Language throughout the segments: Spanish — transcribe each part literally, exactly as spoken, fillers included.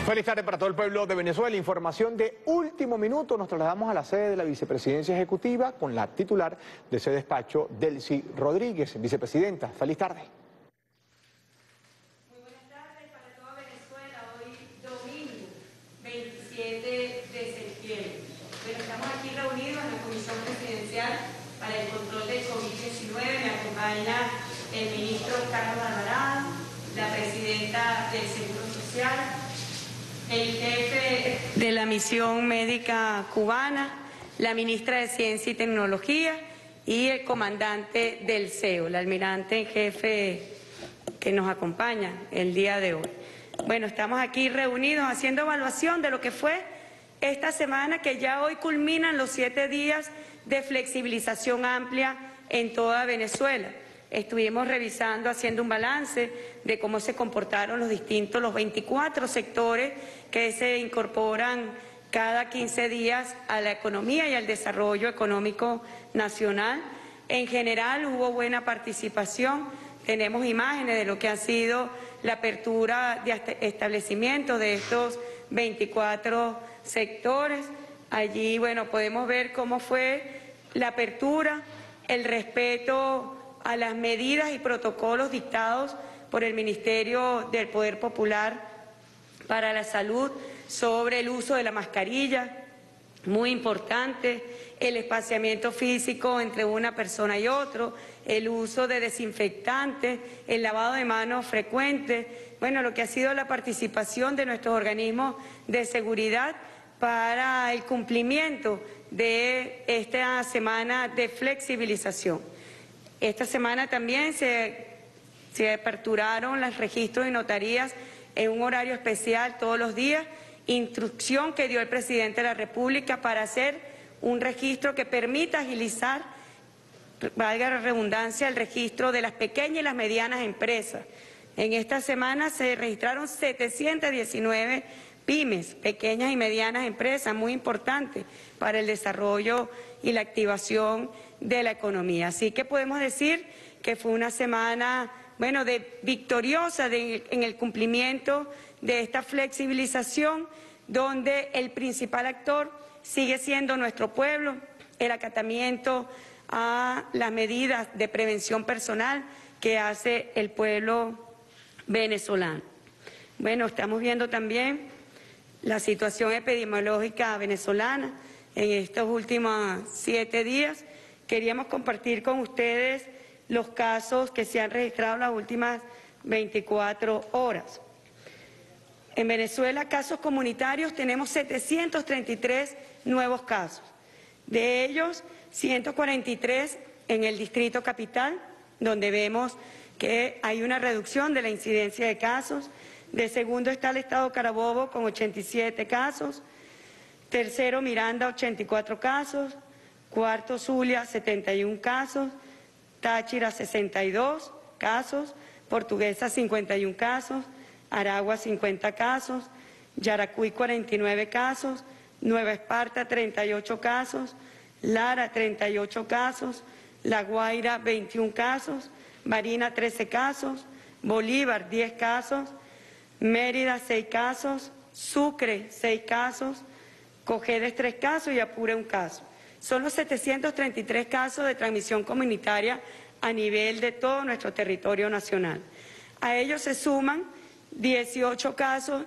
Feliz tarde para todo el pueblo de Venezuela. Información de último minuto. Nos trasladamos a la sede de la Vicepresidencia Ejecutiva con la titular de ese despacho, Delcy Rodríguez. Vicepresidenta, feliz tarde. Muy buenas tardes para toda Venezuela. Hoy domingo, veintisiete de septiembre. Bueno, estamos aquí reunidos en la Comisión Presidencial para el Control del COVID diecinueve. Me acompaña el ministro Carlos Alvarado, la presidenta del Seguro Social, el jefe de la Misión Médica Cubana, la ministra de Ciencia y Tecnología y el comandante del C E O, el almirante en jefe que nos acompaña el día de hoy. Bueno, estamos aquí reunidos haciendo evaluación de lo que fue esta semana, que ya hoy culminan los siete días de flexibilización amplia en toda Venezuela. Estuvimos revisando, haciendo un balance de cómo se comportaron los distintos, los veinticuatro sectores que se incorporan cada quince días a la economía y al desarrollo económico nacional. En general hubo buena participación, tenemos imágenes de lo que ha sido la apertura de establecimientos de estos veinticuatro sectores. Allí, bueno, podemos ver cómo fue la apertura, el respeto a las medidas y protocolos dictados por el Ministerio del Poder Popular para la Salud sobre el uso de la mascarilla, muy importante, el espaciamiento físico entre una persona y otro, el uso de desinfectantes, el lavado de manos frecuente, bueno, lo que ha sido la participación de nuestros organismos de seguridad para el cumplimiento de esta semana de flexibilización. Esta semana también se, se aperturaron los registros y notarías en un horario especial todos los días, instrucción que dio el presidente de la República para hacer un registro que permita agilizar, valga la redundancia, el registro de las pequeñas y las medianas empresas. En esta semana se registraron setecientas diecinueve pymes, pequeñas y medianas empresas, muy importantes para el desarrollo y la activación de la economía. Así que podemos decir que fue una semana, bueno, de victoriosa de, en el cumplimiento de esta flexibilización, donde el principal actor sigue siendo nuestro pueblo, el acatamiento a las medidas de prevención personal que hace el pueblo venezolano. Bueno, estamos viendo también la situación epidemiológica venezolana en estos últimos siete días. Queríamos compartir con ustedes los casos que se han registrado en las últimas veinticuatro horas. En Venezuela, casos comunitarios, tenemos setecientos treinta y tres nuevos casos. De ellos, ciento cuarenta y tres en el Distrito Capital, donde vemos que hay una reducción de la incidencia de casos. De segundo está el Estado Carabobo con ochenta y siete casos. Tercero, Miranda, ochenta y cuatro casos. Cuarto, Zulia, setenta y un casos. Táchira, sesenta y dos casos. Portuguesa, cincuenta y un casos. Aragua, cincuenta casos. Yaracuy, cuarenta y nueve casos. Nueva Esparta, treinta y ocho casos. Lara, treinta y ocho casos. La Guaira, veintiún casos. Barinas, trece casos. Bolívar, diez casos. Mérida, seis casos. Sucre, seis casos. Cojedes, tres casos y Apure, un caso. Son los setecientos treinta y tres casos de transmisión comunitaria a nivel de todo nuestro territorio nacional. A ellos se suman dieciocho casos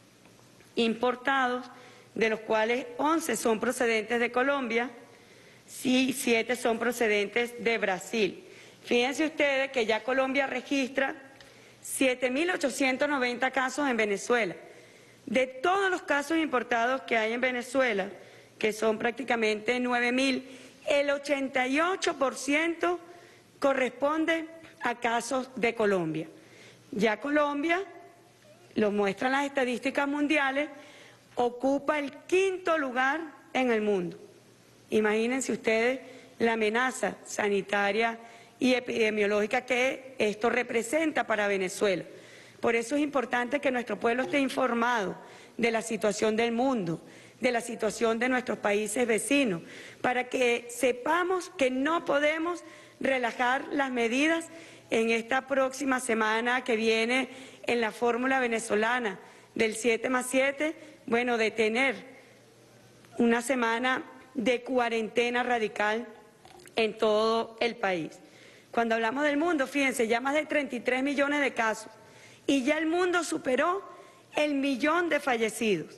importados, de los cuales once son procedentes de Colombia y siete son procedentes de Brasil. Fíjense ustedes que ya Colombia registra siete mil ochocientos noventa casos en Venezuela. De todos los casos importados que hay en Venezuela, que son prácticamente nueve mil, el ochenta y ocho por ciento corresponde a casos de Colombia. Ya Colombia, lo muestran las estadísticas mundiales, ocupa el quinto lugar en el mundo. Imagínense ustedes la amenaza sanitaria y epidemiológica que esto representa para Venezuela. Por eso es importante que nuestro pueblo esté informado de la situación del mundo, de la situación de nuestros países vecinos, para que sepamos que no podemos relajar las medidas en esta próxima semana que viene en la fórmula venezolana del siete más siete, bueno, de tener una semana de cuarentena radical en todo el país. Cuando hablamos del mundo, fíjense, ya más de treinta y tres millones de casos y ya el mundo superó el millón de fallecidos.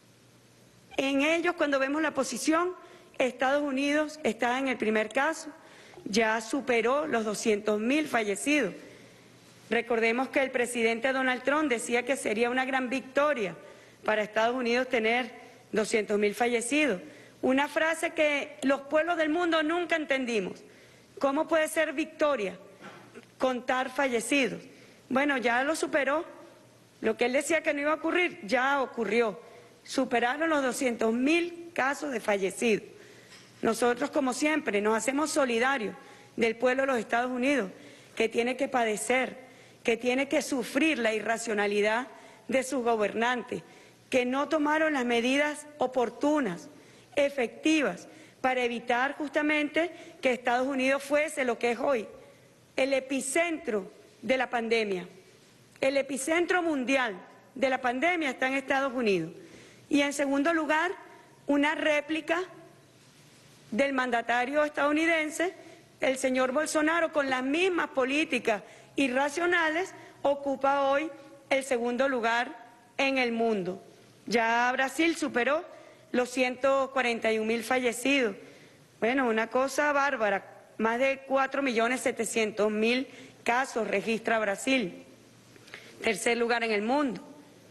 En ellos, cuando vemos la posición, Estados Unidos está en el primer caso, ya superó los doscientos mil fallecidos. Recordemos que el presidente Donald Trump decía que sería una gran victoria para Estados Unidos tener doscientos mil fallecidos. Una frase que los pueblos del mundo nunca entendimos. ¿Cómo puede ser victoria contar fallecidos? Bueno, ya lo superó. Lo que él decía que no iba a ocurrir, ya ocurrió. Superaron los doscientos mil casos de fallecidos. Nosotros, como siempre, nos hacemos solidarios del pueblo de los Estados Unidos, que tiene que padecer, que tiene que sufrir la irracionalidad de sus gobernantes, que no tomaron las medidas oportunas, efectivas, para evitar justamente que Estados Unidos fuese lo que es hoy, el epicentro de la pandemia. El epicentro mundial de la pandemia está en Estados Unidos. Y en segundo lugar, una réplica del mandatario estadounidense, el señor Bolsonaro, con las mismas políticas irracionales, ocupa hoy el segundo lugar en el mundo. Ya Brasil superó los ciento cuarenta y un mil fallecidos. Bueno, una cosa bárbara, más de cuatro millones setecientos mil casos registra Brasil. Tercer lugar en el mundo.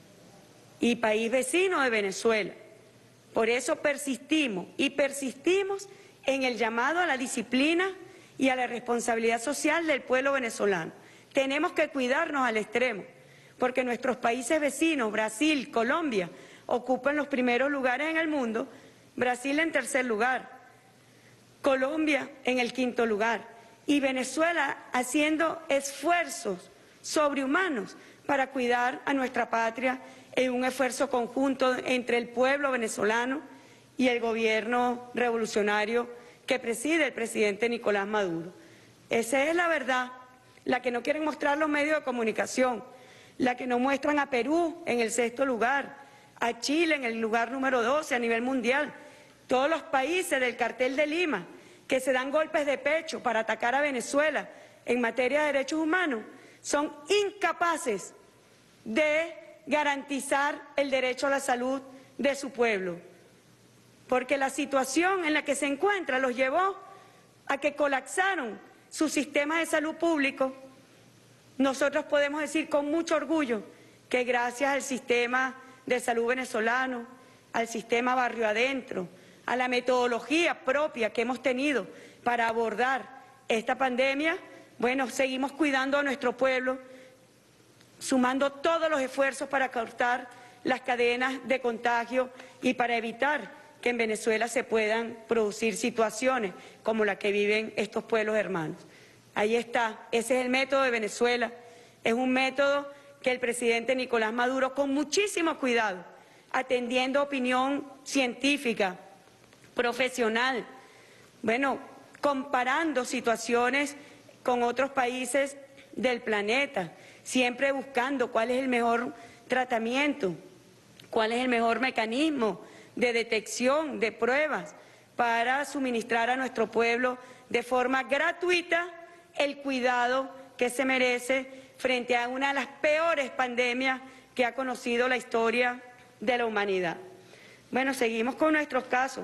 Y país vecino de Venezuela. Por eso persistimos y persistimos en el llamado a la disciplina y a la responsabilidad social del pueblo venezolano. Tenemos que cuidarnos al extremo, porque nuestros países vecinos, Brasil, Colombia, ocupan los primeros lugares en el mundo, Brasil en tercer lugar, Colombia en el quinto lugar y Venezuela haciendo esfuerzos sobrehumanos para cuidar a nuestra patria en un esfuerzo conjunto entre el pueblo venezolano y el gobierno revolucionario que preside el presidente Nicolás Maduro. Esa es la verdad, la que no quieren mostrar los medios de comunicación, la que nos muestran a Perú en el sexto lugar, a Chile en el lugar número doce a nivel mundial, todos los países del cartel de Lima que se dan golpes de pecho para atacar a Venezuela en materia de derechos humanos, son incapaces de garantizar el derecho a la salud de su pueblo, porque la situación en la que se encuentra los llevó a que colapsaron su sistema de salud público. Nosotros podemos decir con mucho orgullo que gracias al sistema de salud venezolano, al sistema barrio adentro, a la metodología propia que hemos tenido para abordar esta pandemia, bueno, seguimos cuidando a nuestro pueblo, sumando todos los esfuerzos para cortar las cadenas de contagio y para evitar que en Venezuela se puedan producir situaciones como la que viven estos pueblos hermanos. Ahí está, ese es el método de Venezuela, es un método que el presidente Nicolás Maduro, con muchísimo cuidado, atendiendo opinión científica, profesional, bueno, comparando situaciones con otros países del planeta, siempre buscando cuál es el mejor tratamiento, cuál es el mejor mecanismo de detección, de pruebas, para suministrar a nuestro pueblo de forma gratuita el cuidado que se merece frente a una de las peores pandemias que ha conocido la historia de la humanidad. Bueno, seguimos con nuestros casos.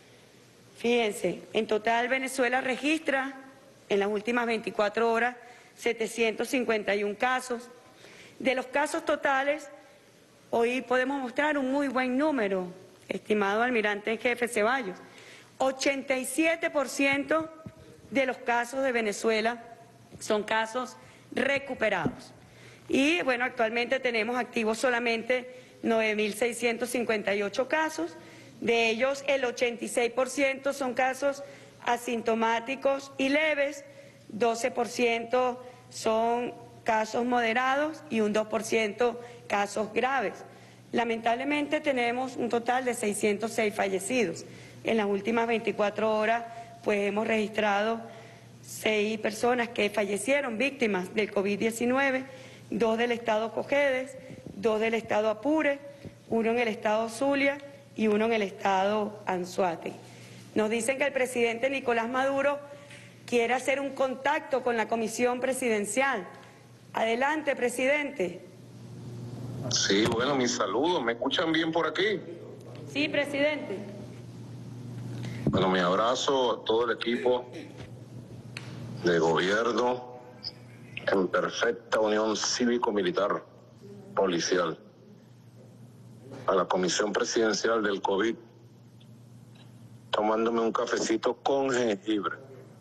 Fíjense, en total Venezuela registra en las últimas veinticuatro horas setecientos cincuenta y uno casos. De los casos totales, hoy podemos mostrar un muy buen número, estimado almirante en jefe Ceballos. ochenta y siete por ciento de los casos de Venezuela son casos recuperados. Y bueno, actualmente tenemos activos solamente nueve mil seiscientos cincuenta y ocho casos. De ellos, el ochenta y seis por ciento son casos asintomáticos y leves, doce por ciento son casos moderados y un dos por ciento casos graves. Lamentablemente tenemos un total de seiscientos seis fallecidos. En las últimas veinticuatro horas, pues hemos registrado seis personas que fallecieron víctimas del COVID diecinueve, dos del estado Cojedes, dos del estado Apure, uno en el estado Zulia y uno en el estado Anzoátegui. Nos dicen que el presidente Nicolás Maduro quiere hacer un contacto con la comisión presidencial. Adelante, presidente. Sí, bueno, mis saludos. ¿Me escuchan bien por aquí? Sí, presidente. Bueno, mi abrazo a todo el equipo de gobierno en perfecta unión cívico-militar policial. A la comisión presidencial del COVID, tomándome un cafecito con jengibre.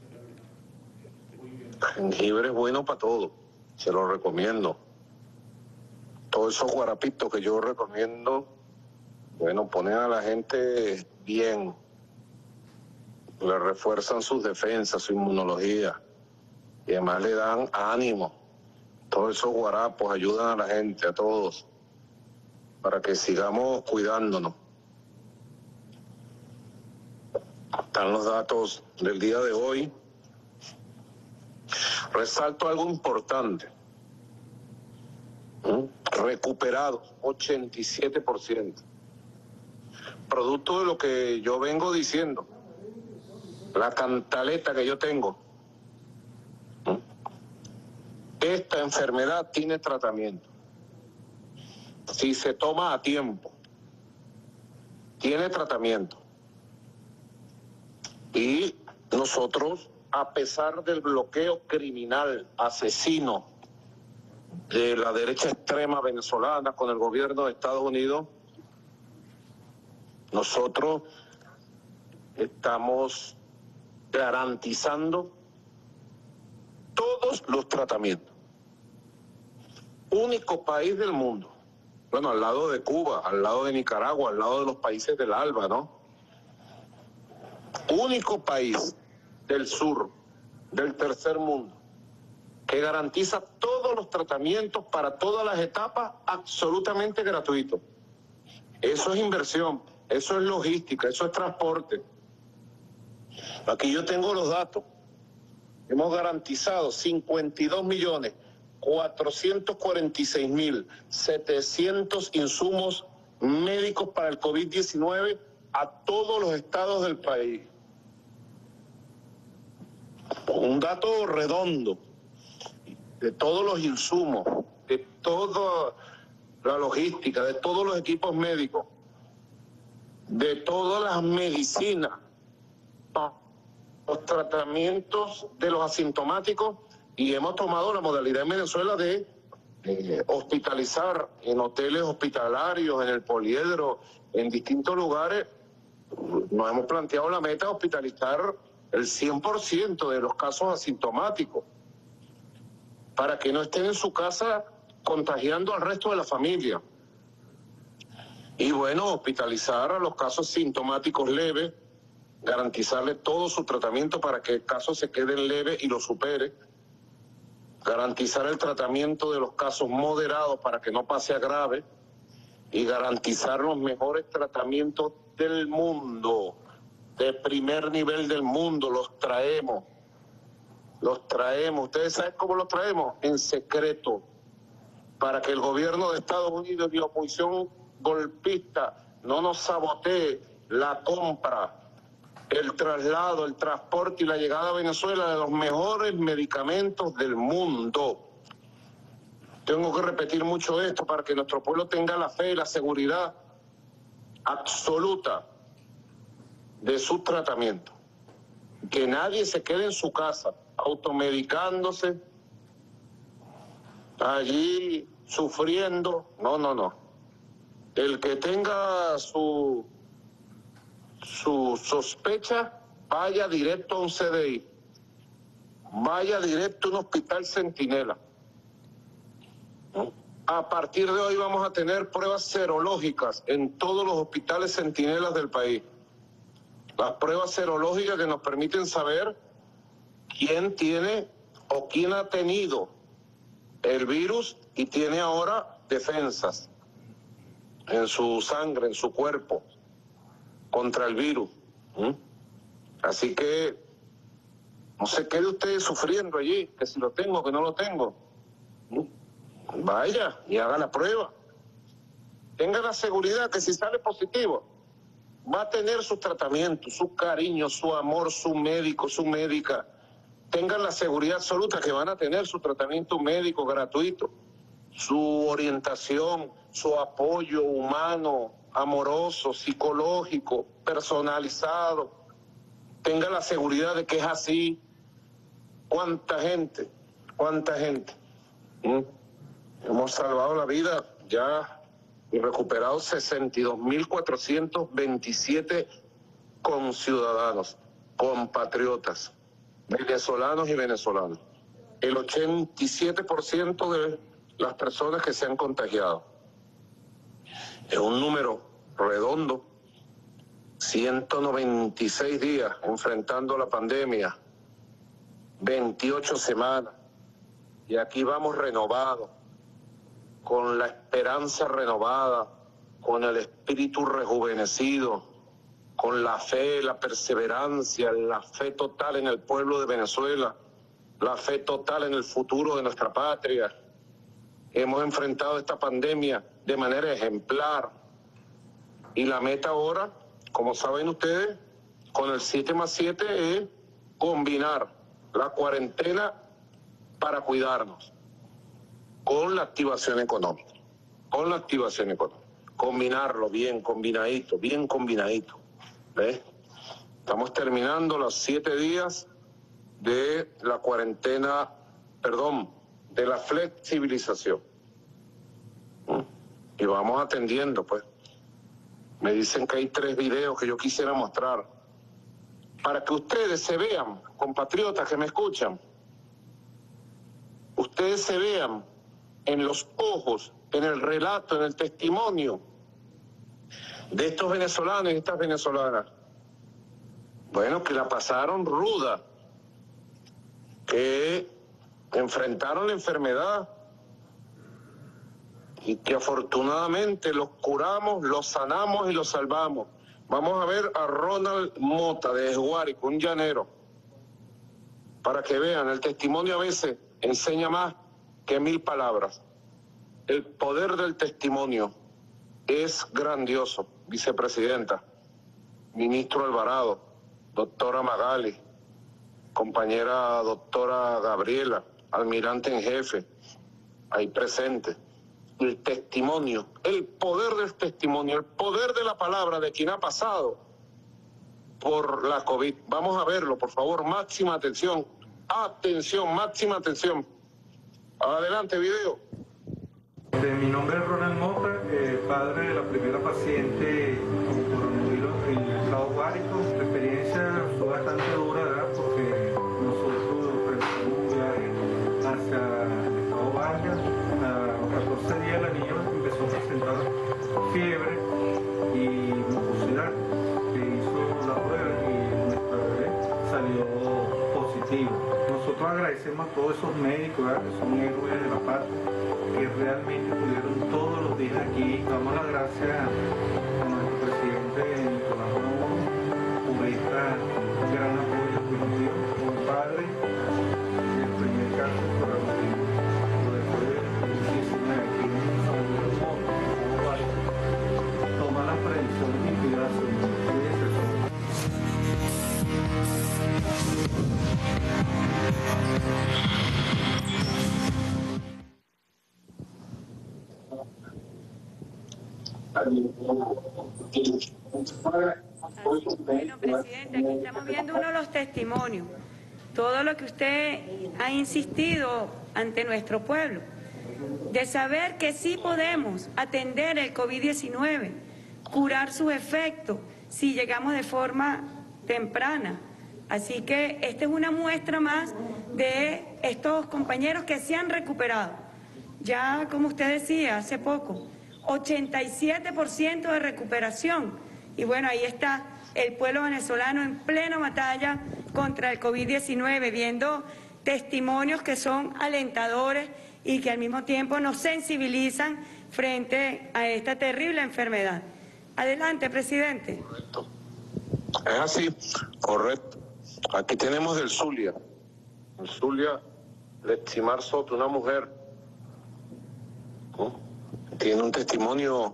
Jengibre es bueno para todo, se lo recomiendo. Todos esos guarapitos que yo recomiendo, bueno, ponen a la gente bien, le refuerzan sus defensas, su inmunología, y además le dan ánimo. Todos esos guarapos ayudan a la gente, a todos, para que sigamos cuidándonos. Están los datos del día de hoy. Resalto algo importante. ¿Mm? Recuperados, ochenta y siete por ciento. Producto de lo que yo vengo diciendo, la cantaleta que yo tengo. ¿Mm? Esta enfermedad tiene tratamiento. Si se toma a tiempo, tiene tratamiento. Y nosotros, a pesar del bloqueo criminal, asesino, de la derecha extrema venezolana con el gobierno de Estados Unidos, nosotros estamos garantizando todos los tratamientos. Único país del mundo, bueno, al lado de Cuba, al lado de Nicaragua, al lado de los países del ALBA, ¿no? Único país del sur, del tercer mundo, que garantiza todos los tratamientos para todas las etapas absolutamente gratuitos. Eso es inversión, eso es logística, eso es transporte. Aquí yo tengo los datos. Hemos garantizado cincuenta y dos millones cuatrocientos cuarenta y seis mil setecientos insumos médicos para el COVID diecinueve a todos los estados del país. Un dato redondo de todos los insumos, de toda la logística, de todos los equipos médicos, de todas las medicinas, los tratamientos de los asintomáticos, y hemos tomado la modalidad en Venezuela de eh, hospitalizar en hoteles hospitalarios, en el poliedro, en distintos lugares. Nos hemos planteado la meta de hospitalizar el cien por ciento de los casos asintomáticos, para que no estén en su casa contagiando al resto de la familia. Y bueno, hospitalizar a los casos sintomáticos leves, garantizarle todo su tratamiento para que el caso se quede leve y lo supere, garantizar el tratamiento de los casos moderados para que no pase a grave, y garantizar los mejores tratamientos del mundo, de primer nivel del mundo. Los traemos, los traemos. ¿Ustedes saben cómo los traemos? En secreto, para que el gobierno de Estados Unidos y la oposición golpista no nos sabotee la compra, el traslado, el transporte y la llegada a Venezuela de los mejores medicamentos del mundo. Tengo que repetir mucho esto para que nuestro pueblo tenga la fe y la seguridad absoluta de su tratamiento. Que nadie se quede en su casa automedicándose, allí sufriendo. No, no, no. El que tenga su, su sospecha, vaya directo a un C D I, vaya directo a un hospital Centinela. A partir de hoy vamos a tener pruebas serológicas en todos los hospitales Centinelas del país. Las pruebas serológicas que nos permiten saber quién tiene o quién ha tenido el virus y tiene ahora defensas en su sangre, en su cuerpo, contra el virus. ¿Mm? Así que no se quede usted sufriendo allí, que si lo tengo, que no lo tengo. ¿Mm? Vaya y haga la prueba. tenga la seguridad que si sale positivo, va a tener sus tratamientos, su cariño, su amor, su médico, su médica. Tengan la seguridad absoluta que van a tener su tratamiento médico gratuito, su orientación, su apoyo humano, amoroso, psicológico, personalizado. Tengan la seguridad de que es así. ¿Cuánta gente? ¿Cuánta gente? ¿Mm? Hemos salvado la vida ya y recuperado sesenta y dos mil cuatrocientos veintisiete conciudadanos, compatriotas, venezolanos y venezolanas. El ochenta y siete por ciento de las personas que se han contagiado. Es un número redondo. ciento noventa y seis días enfrentando la pandemia, veintiocho semanas, y aquí vamos renovados, con la esperanza renovada, con el espíritu rejuvenecido, con la fe, la perseverancia, la fe total en el pueblo de Venezuela, la fe total en el futuro de nuestra patria. Hemos enfrentado esta pandemia de manera ejemplar, y la meta ahora, como saben ustedes, con el siete más siete es combinar la cuarentena para cuidarnos con la activación económica, con la activación económica. Combinarlo bien combinadito, bien combinadito. ¿Ves? Estamos terminando los siete días de la cuarentena, perdón, de la flexibilización. ¿Mm? Y vamos atendiendo, pues. Me dicen que hay tres videos que yo quisiera mostrar para que ustedes se vean, compatriotas que me escuchan, ustedes se vean en los ojos, en el relato, en el testimonio de estos venezolanos y estas venezolanas. Bueno, que la pasaron ruda, que enfrentaron la enfermedad y que afortunadamente los curamos, los sanamos y los salvamos. Vamos a ver a Ronald Mota de Esguárico, un llanero, para que vean, el testimonio a veces enseña más que mil palabras. El poder del testimonio es grandioso, vicepresidenta, ministro Alvarado, doctora Magali, compañera doctora Gabriela, almirante en jefe, ahí presente. El testimonio, el poder del testimonio, el poder de la palabra de quien ha pasado por la COVID. Vamos a verlo, por favor, máxima atención, atención, máxima atención. Adelante, video. Eh, mi nombre es Ronald Mota, eh, padre de la primera paciente con coronavirus en el estado Guárico. La experiencia fue bastante dura, ¿verdad? Porque nosotros pensamos viaje hacia el estado Vargas. A los catorce días la niña empezó a presentar fiebre y mucosidad. Se hizo la prueba y nuestra bebé salió positivo. Nosotros agradecemos a todos esos médicos, ¿verdad? Que son héroes de la patria, que realmente estuvieron todos los días aquí. Damos las gracias a nuestro presidente Nicolás Maduro por esta gran apoyo que nos dio como padre en el primer caso por la pero después de muchísimas aquí tomar las previsiones y cuidarse. Bueno, presidente, aquí estamos viendo uno de los testimonios, todo lo que usted ha insistido ante nuestro pueblo, de saber que sí podemos atender el COVID diecinueve, curar sus efectos si llegamos de forma temprana. Así que esta es una muestra más de estos compañeros que se han recuperado. Ya, como usted decía hace poco, ochenta y siete por ciento de recuperación. Y bueno, ahí está el pueblo venezolano en plena batalla contra el COVID diecinueve, viendo testimonios que son alentadores y que al mismo tiempo nos sensibilizan frente a esta terrible enfermedad. Adelante, presidente. Correcto. Es así, correcto. Aquí tenemos del Zulia. El Zulia, Leximar Soto, una mujer, ¿no? Tiene un testimonio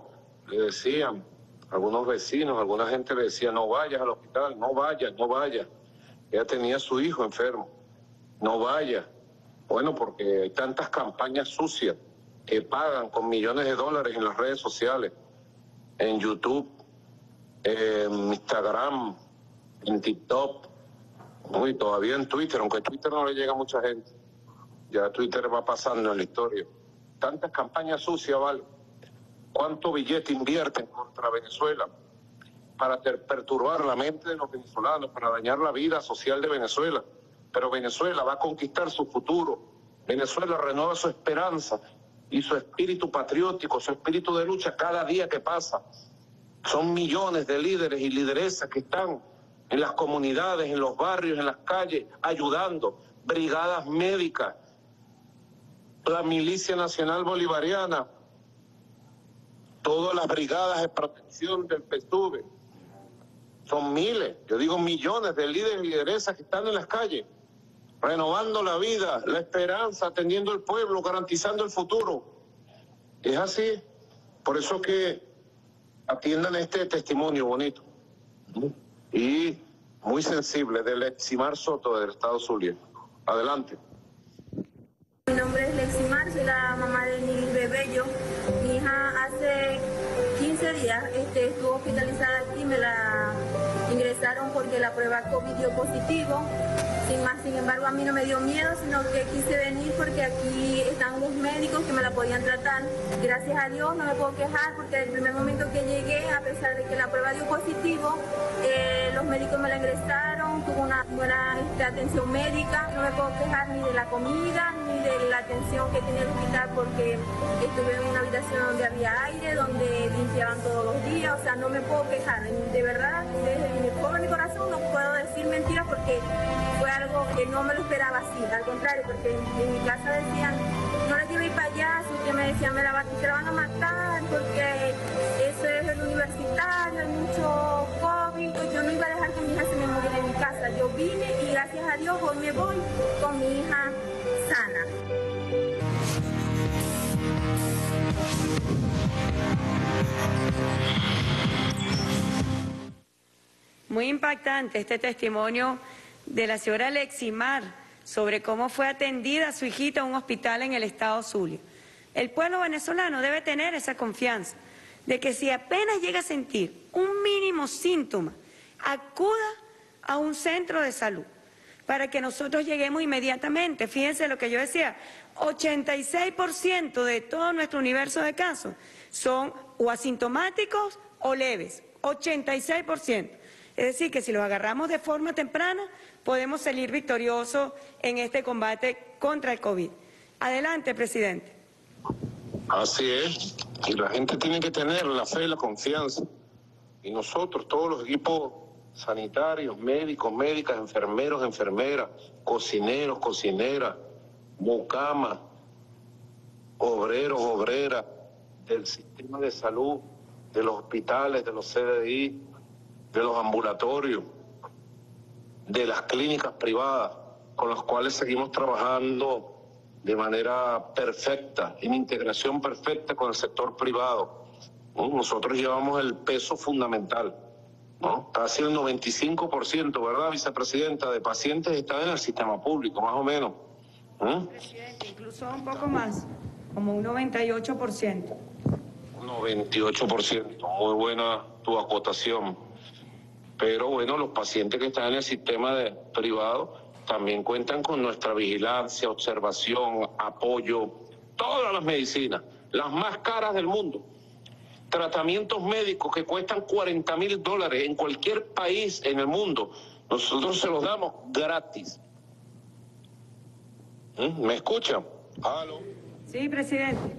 le decían, algunos vecinos, alguna gente le decía, no vayas al hospital, no vayas, no vayas. Ella tenía a su hijo enfermo, no vayas. Bueno, porque hay tantas campañas sucias que pagan con millones de dólares en las redes sociales, en YouTube, en Instagram, en TikTok, ¿no? Y todavía en Twitter, aunque Twitter no le llega a mucha gente. Ya Twitter va pasando en la historia. Tantas campañas sucias, ¿vale? ¿Cuánto billete invierten contra Venezuela para perturbar la mente de los venezolanos, para dañar la vida social de Venezuela? Pero Venezuela va a conquistar su futuro. Venezuela renueva su esperanza y su espíritu patriótico, su espíritu de lucha cada día que pasa. Son millones de líderes y lideresas que están en las comunidades, en los barrios, en las calles, ayudando. Brigadas médicas, la Milicia Nacional Bolivariana, todas las brigadas de protección del P S U V. Son miles, yo digo millones de líderes y lideresas que están en las calles, renovando la vida, la esperanza, atendiendo al pueblo, garantizando el futuro. Es así. Por eso que atiendan este testimonio bonito y muy sensible del Leximar Soto del estado Zulia. Adelante. Mi nombre es Leximar, soy la mamá de mi bebé. Yo, mi hija hace quince días este, estuvo hospitalizada aquí, me la ingresaron porque la prueba COVID dio positivo. Sin más, sin embargo, a mí no me dio miedo, sino que quise venir porque aquí están los médicos que me la podían tratar. Gracias a Dios no me puedo quejar porque desde el primer momento que llegué, a pesar de que la prueba dio positivo, eh, los médicos me la ingresaron, tuvo una buena este, atención médica. No me puedo quejar ni de la comida, ni de la atención que tenía el hospital porque estuve en una habitación donde había aire, donde limpiaban todos los días. O sea, no me puedo quejar. De verdad, desde mi pobre mi corazón no puedo decir mentiras porque fue algo que no me lo esperaba así, al contrario, porque en, en mi casa decían, no la llevéis para allá, que me decían, me la, va, te la van a matar, porque eso es el universitario, hay mucho COVID, pues yo no iba a dejar que mi hija se me muriera en mi casa. Yo vine y gracias a Dios hoy me voy con mi hija sana. Muy impactante este testimonio de la señora Leximar sobre cómo fue atendida su hijita en un hospital en el estado Zulia. El pueblo venezolano debe tener esa confianza de que si apenas llega a sentir un mínimo síntoma, acuda a un centro de salud para que nosotros lleguemos inmediatamente. Fíjense lo que yo decía, ochenta y seis por ciento de todo nuestro universo de casos son o asintomáticos o leves, ochenta y seis por ciento. Es decir, que si los agarramos de forma temprana, podemos salir victoriosos en este combate contra el COVID. Adelante, presidente. Así es. Y la gente tiene que tener la fe y la confianza. Y nosotros, todos los equipos sanitarios, médicos, médicas, enfermeros, enfermeras, cocineros, cocineras, mucamas, obreros, obreras del sistema de salud, de los hospitales, de los C D I, de los ambulatorios, de las clínicas privadas, con las cuales seguimos trabajando de manera perfecta, en integración perfecta con el sector privado. ¿No? Nosotros llevamos el peso fundamental, ¿no? Casi el noventa y cinco por ciento, ¿verdad, vicepresidenta?, de pacientes están en el sistema público, más o menos. ¿Eh? Presidente, incluso un poco más, como un noventa y ocho por ciento. Un noventa y ocho por ciento, muy buena tu acotación. Pero bueno, los pacientes que están en el sistema de privado también cuentan con nuestra vigilancia, observación, apoyo, todas las medicinas, las más caras del mundo. Tratamientos médicos que cuestan cuarenta mil dólares en cualquier país en el mundo. Nosotros se los damos gratis. ¿Mm? ¿Me escuchan? ¿Aló? Sí, presidente.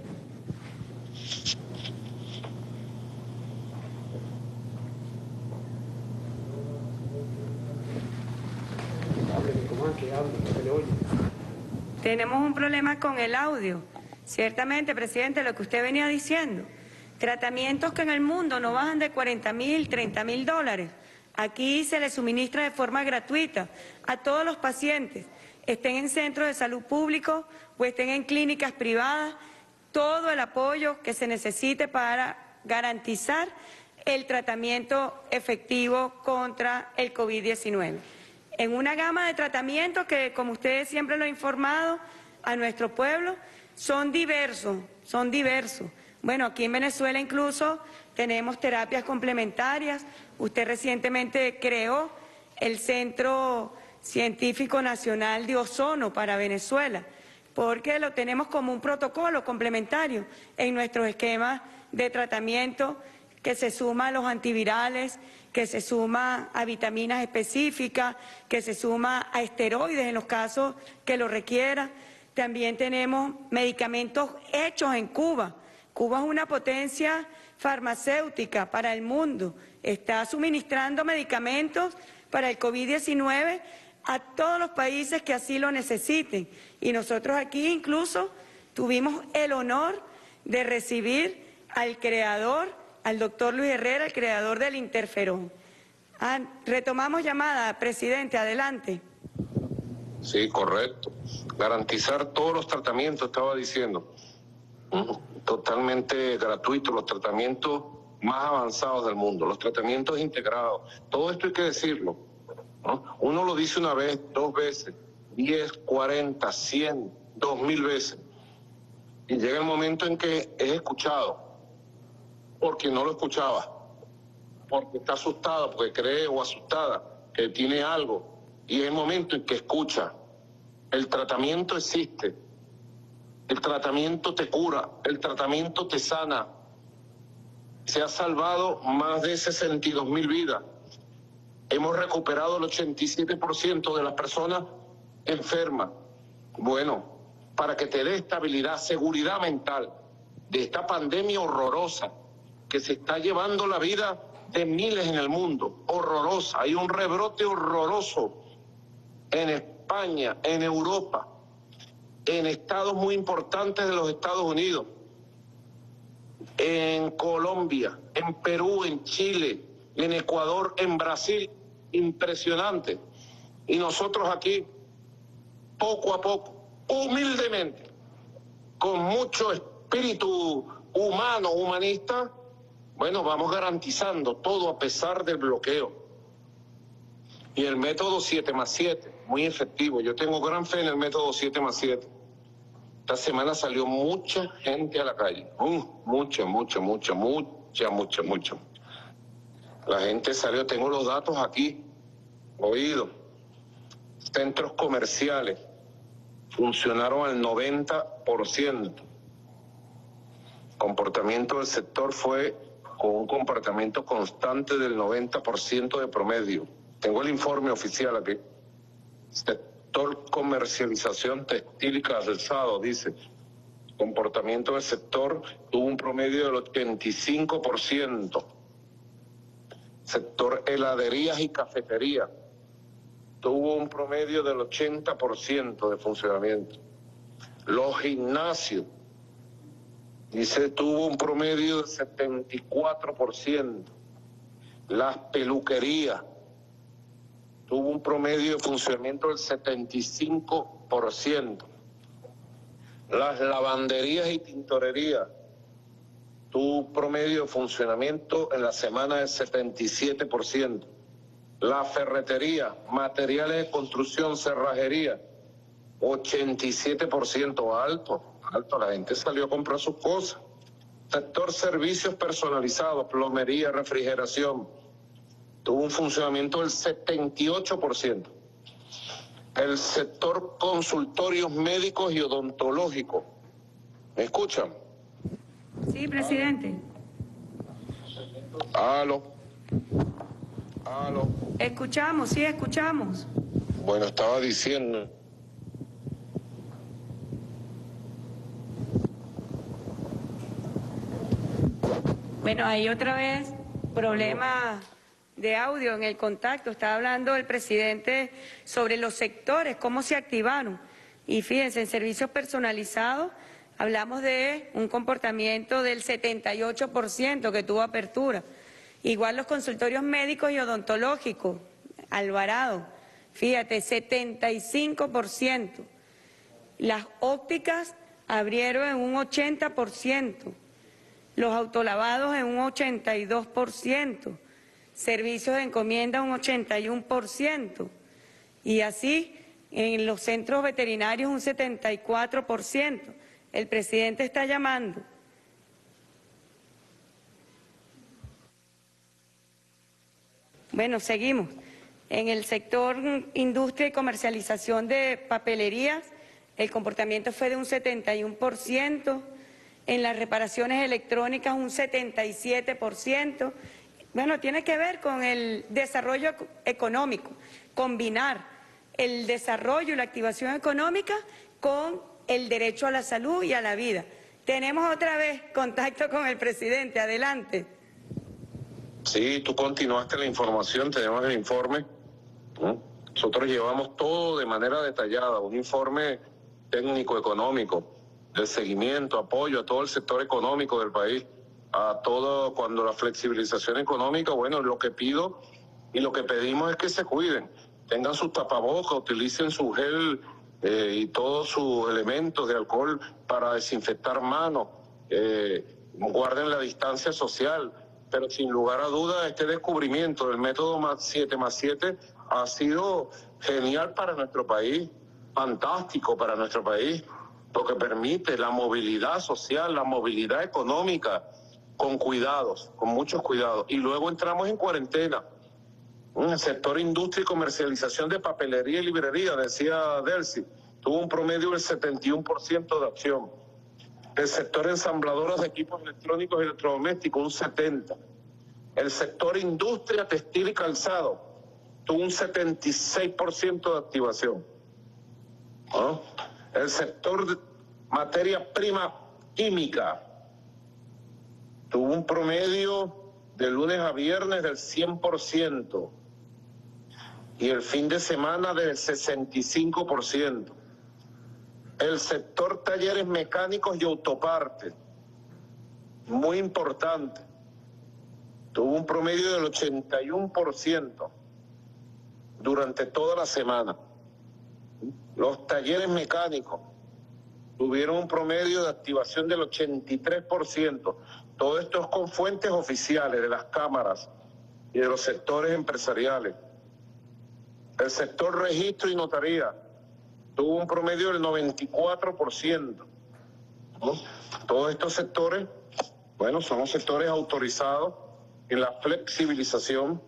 Tenemos un problema con el audio. Ciertamente, presidente, lo que usted venía diciendo. Tratamientos que en el mundo no bajan de cuarenta mil, treinta mil dólares. Aquí se les suministra de forma gratuita a todos los pacientes, estén en centros de salud públicos o estén en clínicas privadas, todo el apoyo que se necesite para garantizar el tratamiento efectivo contra el COVID diecinueve. En una gama de tratamientos que, como ustedes siempre lo han informado a nuestro pueblo, son diversos, son diversos. Bueno, aquí en Venezuela incluso tenemos terapias complementarias. Usted recientemente creó el Centro Científico Nacional de Ozono para Venezuela, porque lo tenemos como un protocolo complementario en nuestros esquemas de tratamiento, que se suma a los antivirales, que se suma a vitaminas específicas, que se suma a esteroides en los casos que lo requiera. También tenemos medicamentos hechos en Cuba. Cuba es una potencia farmacéutica para el mundo. Está suministrando medicamentos para el COVID diecinueve a todos los países que así lo necesiten. Y nosotros aquí incluso tuvimos el honor de recibir al creador, al doctor Luis Herrera, el creador del interferón. Ah, retomamos llamada, presidente, adelante. Sí, correcto. Garantizar todos los tratamientos, estaba diciendo, totalmente gratuitos, los tratamientos más avanzados del mundo, los tratamientos integrados. Todo esto hay que decirlo, ¿no? Uno lo dice una vez, dos veces, diez, cuarenta, cien, dos mil veces. Y llega el momento en que es escuchado, porque no lo escuchaba, porque está asustado, porque cree o asustada que tiene algo. Y es el momento en que escucha. El tratamiento existe. El tratamiento te cura. El tratamiento te sana. Se ha salvado más de sesenta y dos mil vidas. Hemos recuperado el ochenta y siete por ciento de las personas enfermas. Bueno, para que te dé estabilidad, seguridad mental de esta pandemia horrorosa que se está llevando la vida de miles en el mundo, horrorosa. Hay un rebrote horroroso en España, en Europa, en estados muy importantes de los Estados Unidos, en Colombia, en Perú, en Chile, en Ecuador, en Brasil, impresionante. Y nosotros aquí, poco a poco, humildemente, con mucho espíritu humano, humanista, bueno, vamos garantizando todo a pesar del bloqueo. Y el método siete más siete, muy efectivo. Yo tengo gran fe en el método siete más siete. Esta semana salió mucha gente a la calle. Uh, mucha, mucha, mucha, mucha, mucha, mucha. La gente salió, tengo los datos aquí, oído. Centros comerciales funcionaron al noventa por ciento. Comportamiento del sector fue con un comportamiento constante del noventa por ciento de promedio. Tengo el informe oficial aquí. Sector comercialización textil y calzado, dice. Comportamiento del sector tuvo un promedio del ochenta y cinco por ciento. Sector heladerías y cafeterías tuvo un promedio del ochenta por ciento de funcionamiento. Los gimnasios, dice, tuvo un promedio del setenta y cuatro por ciento. Las peluquerías tuvo un promedio de funcionamiento del setenta y cinco por ciento. Las lavanderías y tintorerías tuvo un promedio de funcionamiento en la semana del setenta y siete por ciento. La ferretería, materiales de construcción, cerrajería, ochenta y siete por ciento, alto, alto, la gente salió a comprar sus cosas. Sector servicios personalizados, plomería, refrigeración, tuvo un funcionamiento del setenta y ocho por ciento. El sector consultorios médicos y odontológicos, ¿me escuchan? Sí, presidente. Aló. Aló. Escuchamos, sí, escuchamos. Bueno, estaba diciendo... Bueno, ahí otra vez, problema de audio en el contacto. Estaba hablando el presidente sobre los sectores, cómo se activaron. Y fíjense, en servicios personalizados hablamos de un comportamiento del setenta y ocho por ciento que tuvo apertura. Igual los consultorios médicos y odontológicos, Alvarado, fíjate, setenta y cinco por ciento. Las ópticas abrieron en un ochenta por ciento. los autolavados en un ochenta y dos por ciento, servicios de encomienda un ochenta y uno por ciento, y así en los centros veterinarios un setenta y cuatro por ciento. El presidente está llamando. Bueno, seguimos. En el sector industria y comercialización de papelerías, el comportamiento fue de un setenta y uno por ciento, en las reparaciones electrónicas un setenta y siete por ciento. Bueno, tiene que ver con el desarrollo económico, combinar el desarrollo y la activación económica con el derecho a la salud y a la vida. Tenemos otra vez contacto con el presidente. Adelante. Sí, tú continuaste la información, tenemos el informe. ¿no? Nosotros llevamos todo de manera detallada, un informe técnico, económico, de seguimiento, apoyo a todo el sector económico del país, a todo, cuando la flexibilización económica, bueno, lo que pido y lo que pedimos es que se cuiden, tengan sus tapabocas, utilicen su gel eh, y todos sus elementos de alcohol para desinfectar manos, eh, guarden la distancia social, pero sin lugar a dudas este descubrimiento del método siete más siete ha sido genial para nuestro país, fantástico para nuestro país, porque permite la movilidad social, la movilidad económica, con cuidados, con muchos cuidados. Y luego entramos en cuarentena. El sector industria y comercialización de papelería y librería, decía Delcy, tuvo un promedio del setenta y uno por ciento de acción. El sector ensambladoras de equipos electrónicos y electrodomésticos, un setenta por ciento. El sector industria, textil y calzado, tuvo un setenta y seis por ciento de activación. ¿No? El sector de materia prima química tuvo un promedio de lunes a viernes del cien por ciento y el fin de semana del sesenta y cinco por ciento. El sector talleres mecánicos y autopartes, muy importante, tuvo un promedio del ochenta y uno por ciento durante toda la semana. Los talleres mecánicos tuvieron un promedio de activación del ochenta y tres por ciento. Todo esto es con fuentes oficiales de las cámaras y de los sectores empresariales. El sector registro y notaría tuvo un promedio del noventa y cuatro por ciento. ¿no? Todos estos sectores, bueno, son los sectores autorizados en la flexibilización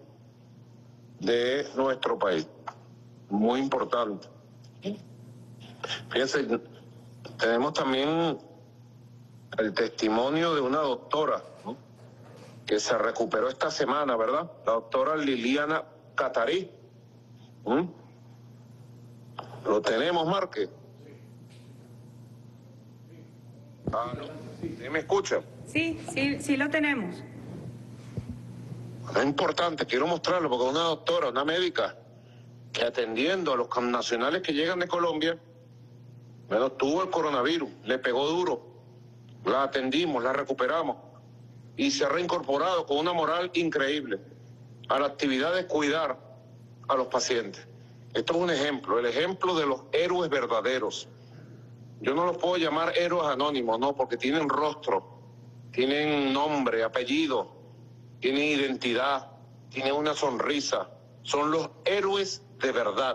de nuestro país. Muy importante. Fíjense, tenemos también el testimonio de una doctora, ¿no? que se recuperó esta semana, ¿verdad? La doctora Liliana Catarí. ¿Mm? ¿Lo tenemos, Márquez? Ah, no. ¿Sí me escucha? Sí, sí, sí lo tenemos. Es importante, quiero mostrarlo, porque una doctora, una médica, que atendiendo a los nacionales que llegan de Colombia, bueno, tuvo el coronavirus, le pegó duro, la atendimos, la recuperamos y se ha reincorporado con una moral increíble a la actividad de cuidar a los pacientes. Esto es un ejemplo, el ejemplo de los héroes verdaderos. Yo no los puedo llamar héroes anónimos, no, porque tienen rostro, tienen nombre, apellido, tienen identidad, tienen una sonrisa. Son los héroes de verdad,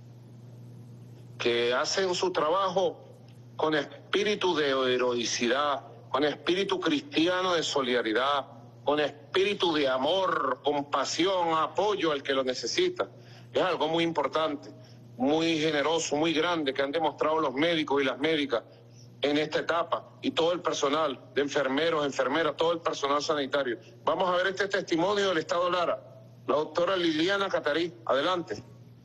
que hacen su trabajo con espíritu de heroicidad, con espíritu cristiano de solidaridad, con espíritu de amor, compasión, apoyo al que lo necesita. Es algo muy importante, muy generoso, muy grande, que han demostrado los médicos y las médicas en esta etapa, y todo el personal de enfermeros, enfermeras, todo el personal sanitario. Vamos a ver este testimonio del Estado Lara. La doctora Liliana Catarí, adelante.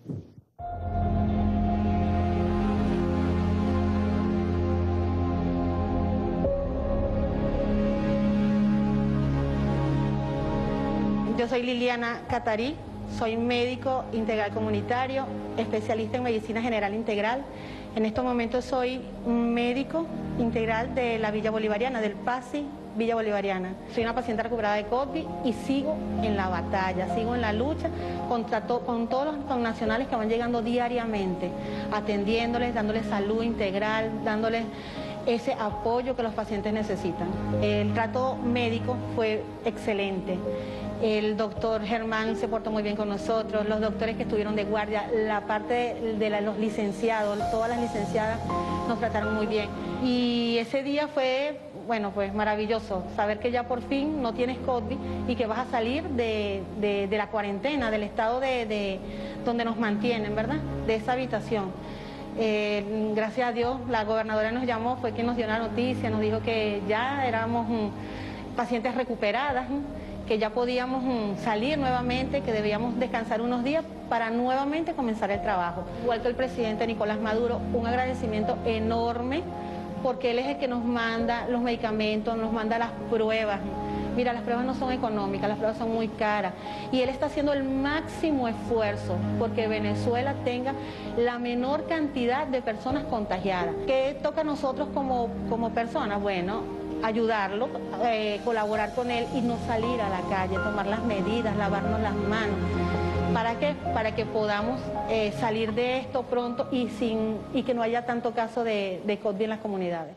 Yo soy Liliana Catarí, soy médico integral comunitario, especialista en medicina general integral. En estos momentos soy un médico integral de la Villa Bolivariana, del P A S I Villa Bolivariana. Soy una paciente recuperada de COVID y sigo en la batalla, sigo en la lucha contra to con todos los connacionales que van llegando diariamente, atendiéndoles, dándoles salud integral, dándoles ese apoyo que los pacientes necesitan. El trato médico fue excelente. El doctor Germán se portó muy bien con nosotros, los doctores que estuvieron de guardia, la parte de, de la, los licenciados, todas las licenciadas nos trataron muy bien. Y ese día fue, bueno, pues maravilloso, saber que ya por fin no tienes COVID y que vas a salir de, de, de la cuarentena, del estado de, de donde nos mantienen, ¿verdad? De esa habitación. Eh, gracias a Dios, la gobernadora nos llamó, fue quien nos dio la noticia, nos dijo que ya éramos um, pacientes recuperadas, um, que ya podíamos um, salir nuevamente, que debíamos descansar unos días para nuevamente comenzar el trabajo. Igual que el presidente Nicolás Maduro, un agradecimiento enorme, porque él es el que nos manda los medicamentos, nos manda las pruebas. Mira, las pruebas no son económicas, las pruebas son muy caras. Y él está haciendo el máximo esfuerzo porque Venezuela tenga la menor cantidad de personas contagiadas. ¿Qué toca a nosotros como, como personas? Bueno, ayudarlo, eh, colaborar con él y no salir a la calle, tomar las medidas, lavarnos las manos. ¿Para qué? Para que podamos eh, salir de esto pronto y, sin, y que no haya tanto caso de, de COVID en las comunidades.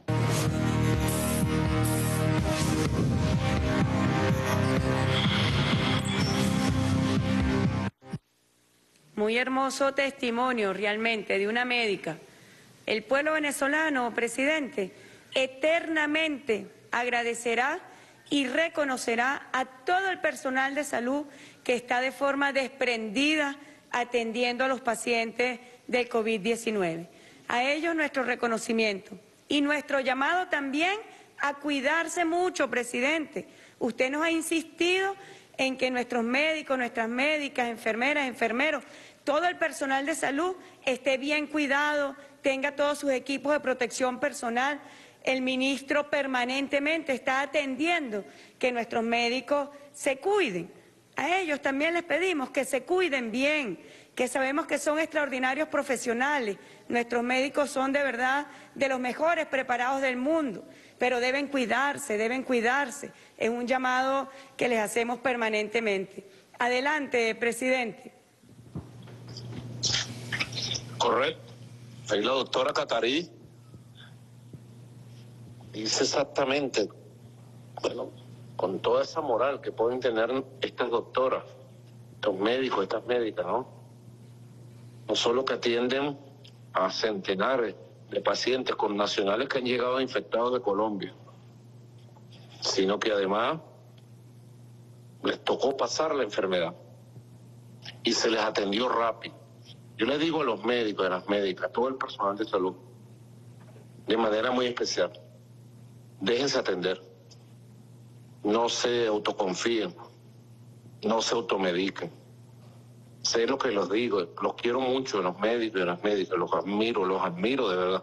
Muy hermoso testimonio realmente de una médica. El pueblo venezolano, presidente, eternamente agradecerá y reconocerá a todo el personal de salud que está de forma desprendida atendiendo a los pacientes del COVID diecinueve. A ellos nuestro reconocimiento y nuestro llamado también a cuidarse mucho, presidente. Usted nos ha insistido en que nuestros médicos, nuestras médicas, enfermeras, enfermeros, todo el personal de salud esté bien cuidado, tenga todos sus equipos de protección personal. El ministro permanentemente está atendiendo que nuestros médicos se cuiden. A ellos también les pedimos que se cuiden bien, que sabemos que son extraordinarios profesionales. Nuestros médicos son de verdad de los mejores preparados del mundo, pero deben cuidarse, deben cuidarse. Es un llamado que les hacemos permanentemente. Adelante, presidente. Correcto. Ahí la doctora Catarí dice exactamente, bueno, con toda esa moral que pueden tener estas doctoras, estos médicos, estas médicas, ¿no? No solo que atienden a centenares de pacientes con nacionales que han llegado infectados de Colombia, sino que además les tocó pasar la enfermedad y se les atendió rápido. Yo les digo a los médicos, a las médicas, a todo el personal de salud, de manera muy especial, déjense atender, no se autoconfíen, no se automediquen. Sé lo que los digo, los quiero mucho, los médicos y las médicas, los admiro, los admiro de verdad.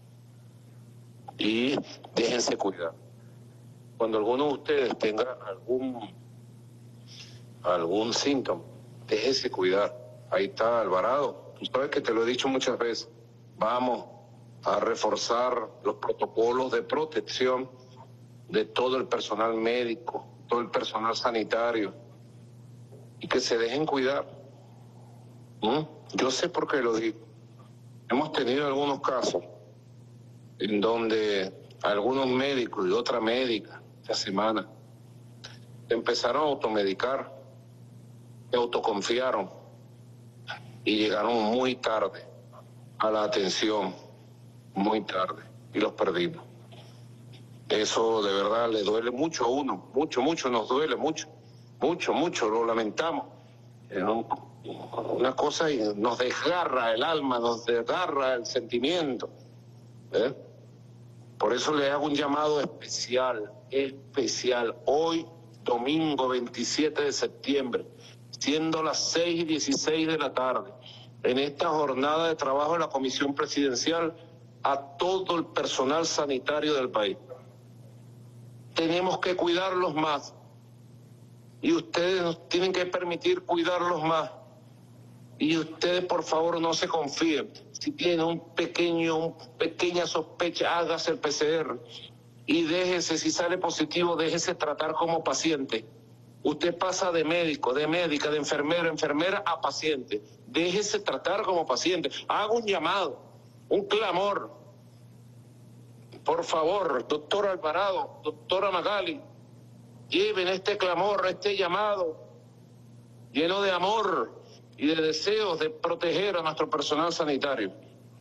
Y déjense cuidar. Cuando alguno de ustedes tenga algún, algún síntoma, déjense cuidar. Ahí está Alvarado, tú sabes que te lo he dicho muchas veces, vamos a reforzar los protocolos de protección de todo el personal médico, todo el personal sanitario, y que se dejen cuidar. ¿Mm? Yo sé por qué lo digo. Hemos tenido algunos casos en donde algunos médicos y otra médica esta semana empezaron a automedicar, se autoconfiaron y llegaron muy tarde a la atención, muy tarde, y los perdimos. Eso de verdad le duele mucho a uno, mucho, mucho nos duele, mucho, mucho, mucho, lo lamentamos. Es un, una cosa y nos desgarra el alma, nos desgarra el sentimiento. ¿eh? Por eso le hago un llamado especial, especial, hoy, domingo veintisiete de septiembre, siendo las seis y dieciséis de la tarde, en esta jornada de trabajo de la Comisión Presidencial, a todo el personal sanitario del país. Tenemos que cuidarlos más y ustedes nos tienen que permitir cuidarlos más. Y ustedes, por favor, no se confíen. Si tienen un pequeño, una pequeña sospecha, hágase el P C R y déjese, si sale positivo, déjese tratar como paciente. Usted pasa de médico, de médica, de enfermero, enfermera a paciente. Déjese tratar como paciente. Haga un llamado, un clamor. por favor, doctor Alvarado, doctora Magali, lleven este clamor, este llamado lleno de amor y de deseos de proteger a nuestro personal sanitario.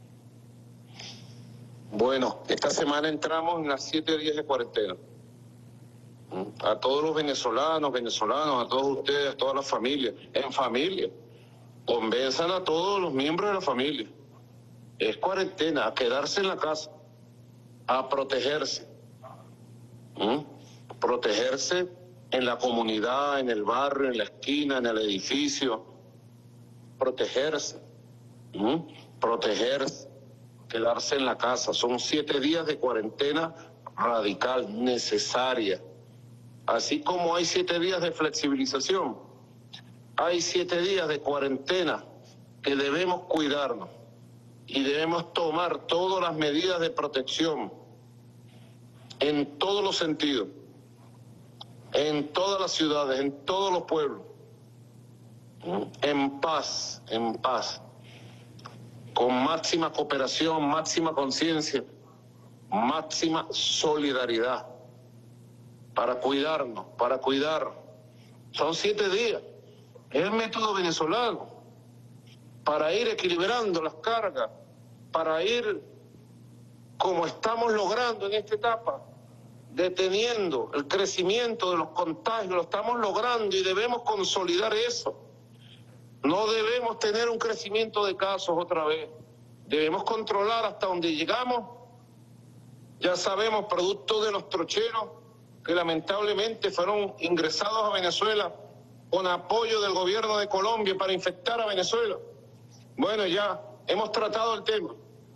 Bueno, esta semana entramos en las siete días de cuarentena. A todos los venezolanos, venezolanos, a todos ustedes, a todas las familias, en familia, convenzan a todos los miembros de la familia. Es cuarentena, a quedarse en la casa, a protegerse. ¿Mm? Protegerse en la comunidad, en el barrio, en la esquina, en el edificio. Protegerse. ¿Mm? Protegerse. Quedarse en la casa. Son siete días de cuarentena radical, necesaria. Así como hay siete días de flexibilización, hay siete días de cuarentena que debemos cuidarnos y debemos tomar todas las medidas de protección en todos los sentidos, en todas las ciudades, en todos los pueblos, en paz, en paz, con máxima cooperación, máxima conciencia, máxima solidaridad, para cuidarnos, para cuidar. Son siete días. Es el método venezolano para ir equilibrando las cargas, para ir, como estamos logrando en esta etapa, deteniendo el crecimiento de los contagios. Lo estamos logrando y debemos consolidar eso. No debemos tener un crecimiento de casos otra vez. Debemos controlar hasta donde llegamos. Ya sabemos, producto de los trocheros que lamentablemente fueron ingresados a Venezuela con apoyo del gobierno de Colombia para infectar a Venezuela. Bueno, ya hemos tratado el tema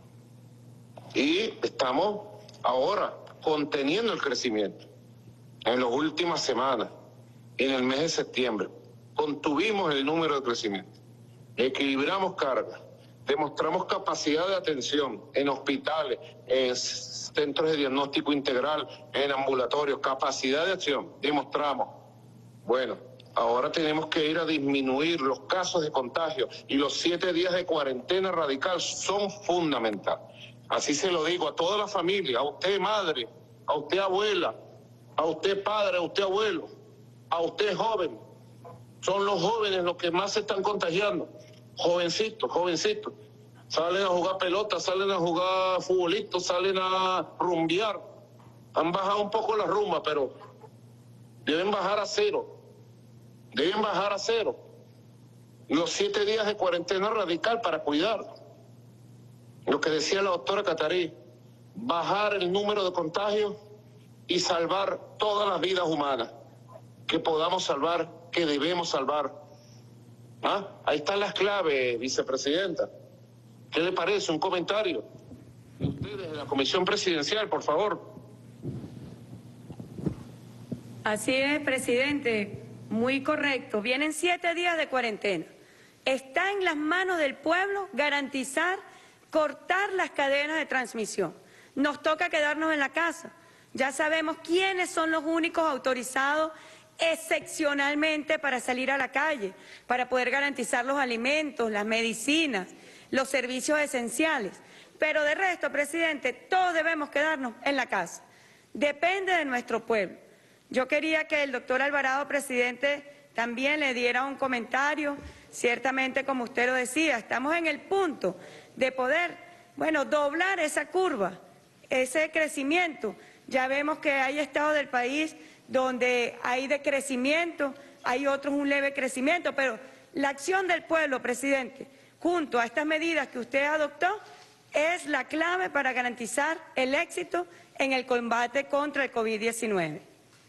y estamos ahora conteniendo el crecimiento. En las últimas semanas, en el mes de septiembre, contuvimos el número de crecimiento, equilibramos cargas, demostramos capacidad de atención en hospitales, en centros de diagnóstico integral, en ambulatorios, capacidad de acción, demostramos. Bueno, ahora tenemos que ir a disminuir los casos de contagio y los siete días de cuarentena radical son fundamentales. Así se lo digo a toda la familia, a usted madre, a usted abuela, a usted padre, a usted abuelo, a usted joven. Son los jóvenes los que más se están contagiando. Jovencitos, jovencitos. Salen a jugar pelota, salen a jugar futbolito, salen a rumbear. Han bajado un poco la rumba, pero deben bajar a cero. Deben bajar a cero. Los siete días de cuarentena radical para cuidar. Lo que decía la doctora Catarí, bajar el número de contagios y salvar todas las vidas humanas que podamos salvar, que debemos salvar. ¿Ah? Ahí están las claves, vicepresidenta. ¿Qué le parece? Un comentario de ustedes de la Comisión Presidencial, por favor. Así es, presidente, muy correcto. Vienen siete días de cuarentena. Está en las manos del pueblo garantizar, cortar las cadenas de transmisión. Nos toca quedarnos en la casa. Ya sabemos quiénes son los únicos autorizados excepcionalmente para salir a la calle, para poder garantizar los alimentos, las medicinas, los servicios esenciales. Pero de resto, presidente, todos debemos quedarnos en la casa. Depende de nuestro pueblo. Yo quería que el doctor Alvarado, presidente, también le diera un comentario. Ciertamente, como usted lo decía, estamos en el punto de poder, bueno, doblar esa curva, ese crecimiento. Ya vemos que hay estados del país donde hay decrecimiento, hay otros un leve crecimiento, pero la acción del pueblo, presidente, junto a estas medidas que usted adoptó, es la clave para garantizar el éxito en el combate contra el COVID diecinueve.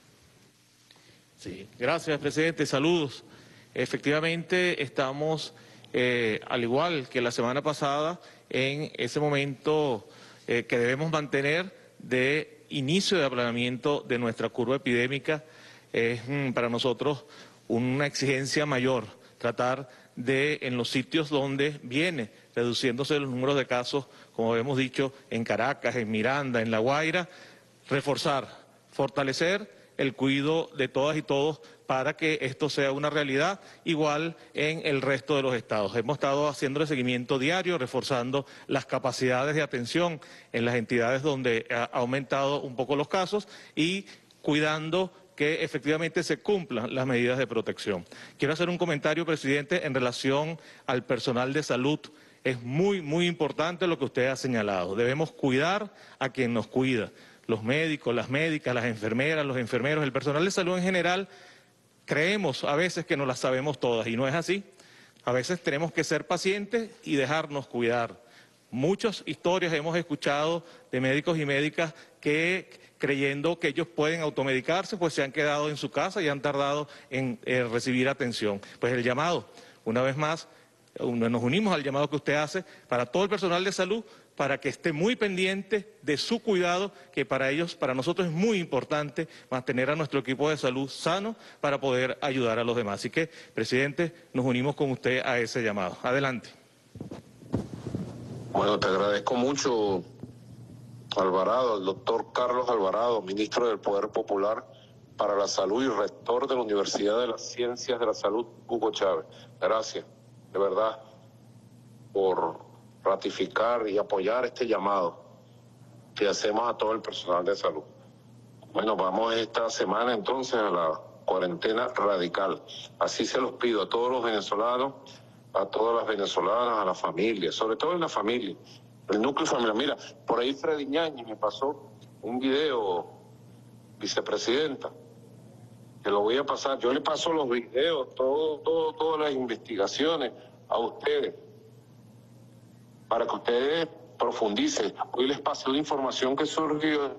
Sí, gracias, presidente. Saludos. Efectivamente, estamos, eh, al igual que la semana pasada, en ese momento eh, que debemos mantener de inicio de aplanamiento de nuestra curva epidémica. Es mm, para nosotros una exigencia mayor, tratar de, en los sitios donde viene reduciéndose los números de casos, como hemos dicho, en Caracas, en Miranda, en La Guaira, reforzar, fortalecer el cuidado de todas y todos para que esto sea una realidad igual en el resto de los estados. Hemos estado haciendo el seguimiento diario, reforzando las capacidades de atención en las entidades donde ha aumentado un poco los casos y cuidando que efectivamente se cumplan las medidas de protección. Quiero hacer un comentario, presidente, en relación al personal de salud. Es muy, muy importante lo que usted ha señalado. Debemos cuidar a quien nos cuida. Los médicos, las médicas, las enfermeras, los enfermeros, el personal de salud en general, creemos a veces que no las sabemos todas y no es así. A veces tenemos que ser pacientes y dejarnos cuidar. Muchas historias hemos escuchado de médicos y médicas que, creyendo que ellos pueden automedicarse, pues se han quedado en su casa y han tardado en eh, recibir atención. Pues el llamado, una vez más, nos unimos al llamado que usted hace para todo el personal de salud, para que esté muy pendiente de su cuidado, que para ellos, para nosotros es muy importante mantener a nuestro equipo de salud sano para poder ayudar a los demás. Así que, presidente, nos unimos con usted a ese llamado. Adelante. Bueno, te agradezco mucho, Alvarado, el doctor Carlos Alvarado, ministro del Poder Popular para la Salud y rector de la Universidad de las Ciencias de la Salud, Hugo Chávez. Gracias, de verdad, por ratificar y apoyar este llamado que hacemos a todo el personal de salud. Bueno, vamos esta semana entonces a la cuarentena radical. Así se los pido a todos los venezolanos, a todas las venezolanas, a la familia, sobre todo en la familia, el núcleo familiar. Mira, por ahí Freddy Ñañez me pasó un video, vicepresidenta, que lo voy a pasar. Yo le paso los videos, todo, todo, todas las investigaciones a ustedes, para que ustedes profundicen. Hoy les pasé una información que surgió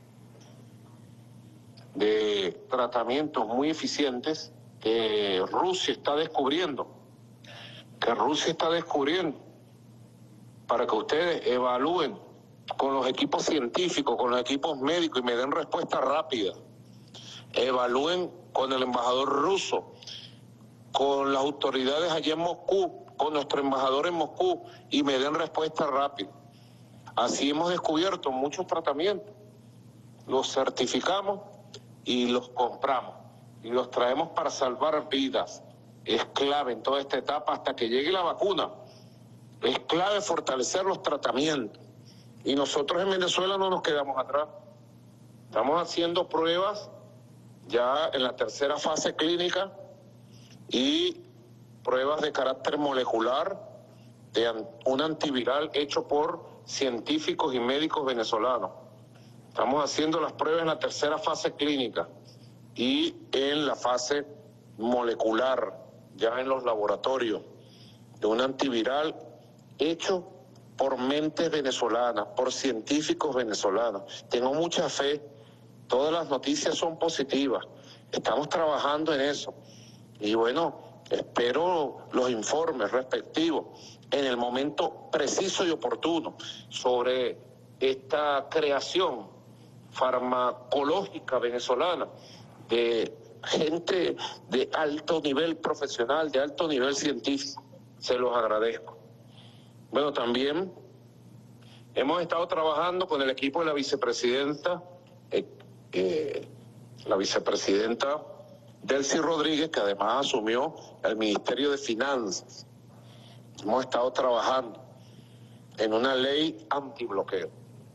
de tratamientos muy eficientes que Rusia está descubriendo, que Rusia está descubriendo, para que ustedes evalúen con los equipos científicos, con los equipos médicos y me den respuesta rápida. Evalúen con el embajador ruso, con las autoridades allá en Moscú, con nuestro embajador en Moscú y me den respuesta rápida. Así hemos descubierto muchos tratamientos, los certificamos y los compramos y los traemos para salvar vidas. Es clave en toda esta etapa hasta que llegue la vacuna. Es clave fortalecer los tratamientos. Y nosotros en Venezuela no nos quedamos atrás. Estamos haciendo pruebas ya en la tercera fase clínica y pruebas de carácter molecular de un antiviral hecho por científicos y médicos venezolanos. Estamos haciendo las pruebas en la tercera fase clínica y en la fase molecular, ya en los laboratorios, de un antiviral hecho por mentes venezolanas, por científicos venezolanos. Tengo mucha fe, todas las noticias son positivas, estamos trabajando en eso. Y bueno, espero los informes respectivos en el momento preciso y oportuno sobre esta creación farmacológica venezolana de gente de alto nivel profesional, de alto nivel científico. Se los agradezco. Bueno, también hemos estado trabajando con el equipo de la vicepresidenta, eh, eh, la vicepresidenta Delcy Rodríguez, que además asumió el Ministerio de Finanzas. Hemos estado trabajando en una ley antibloqueo,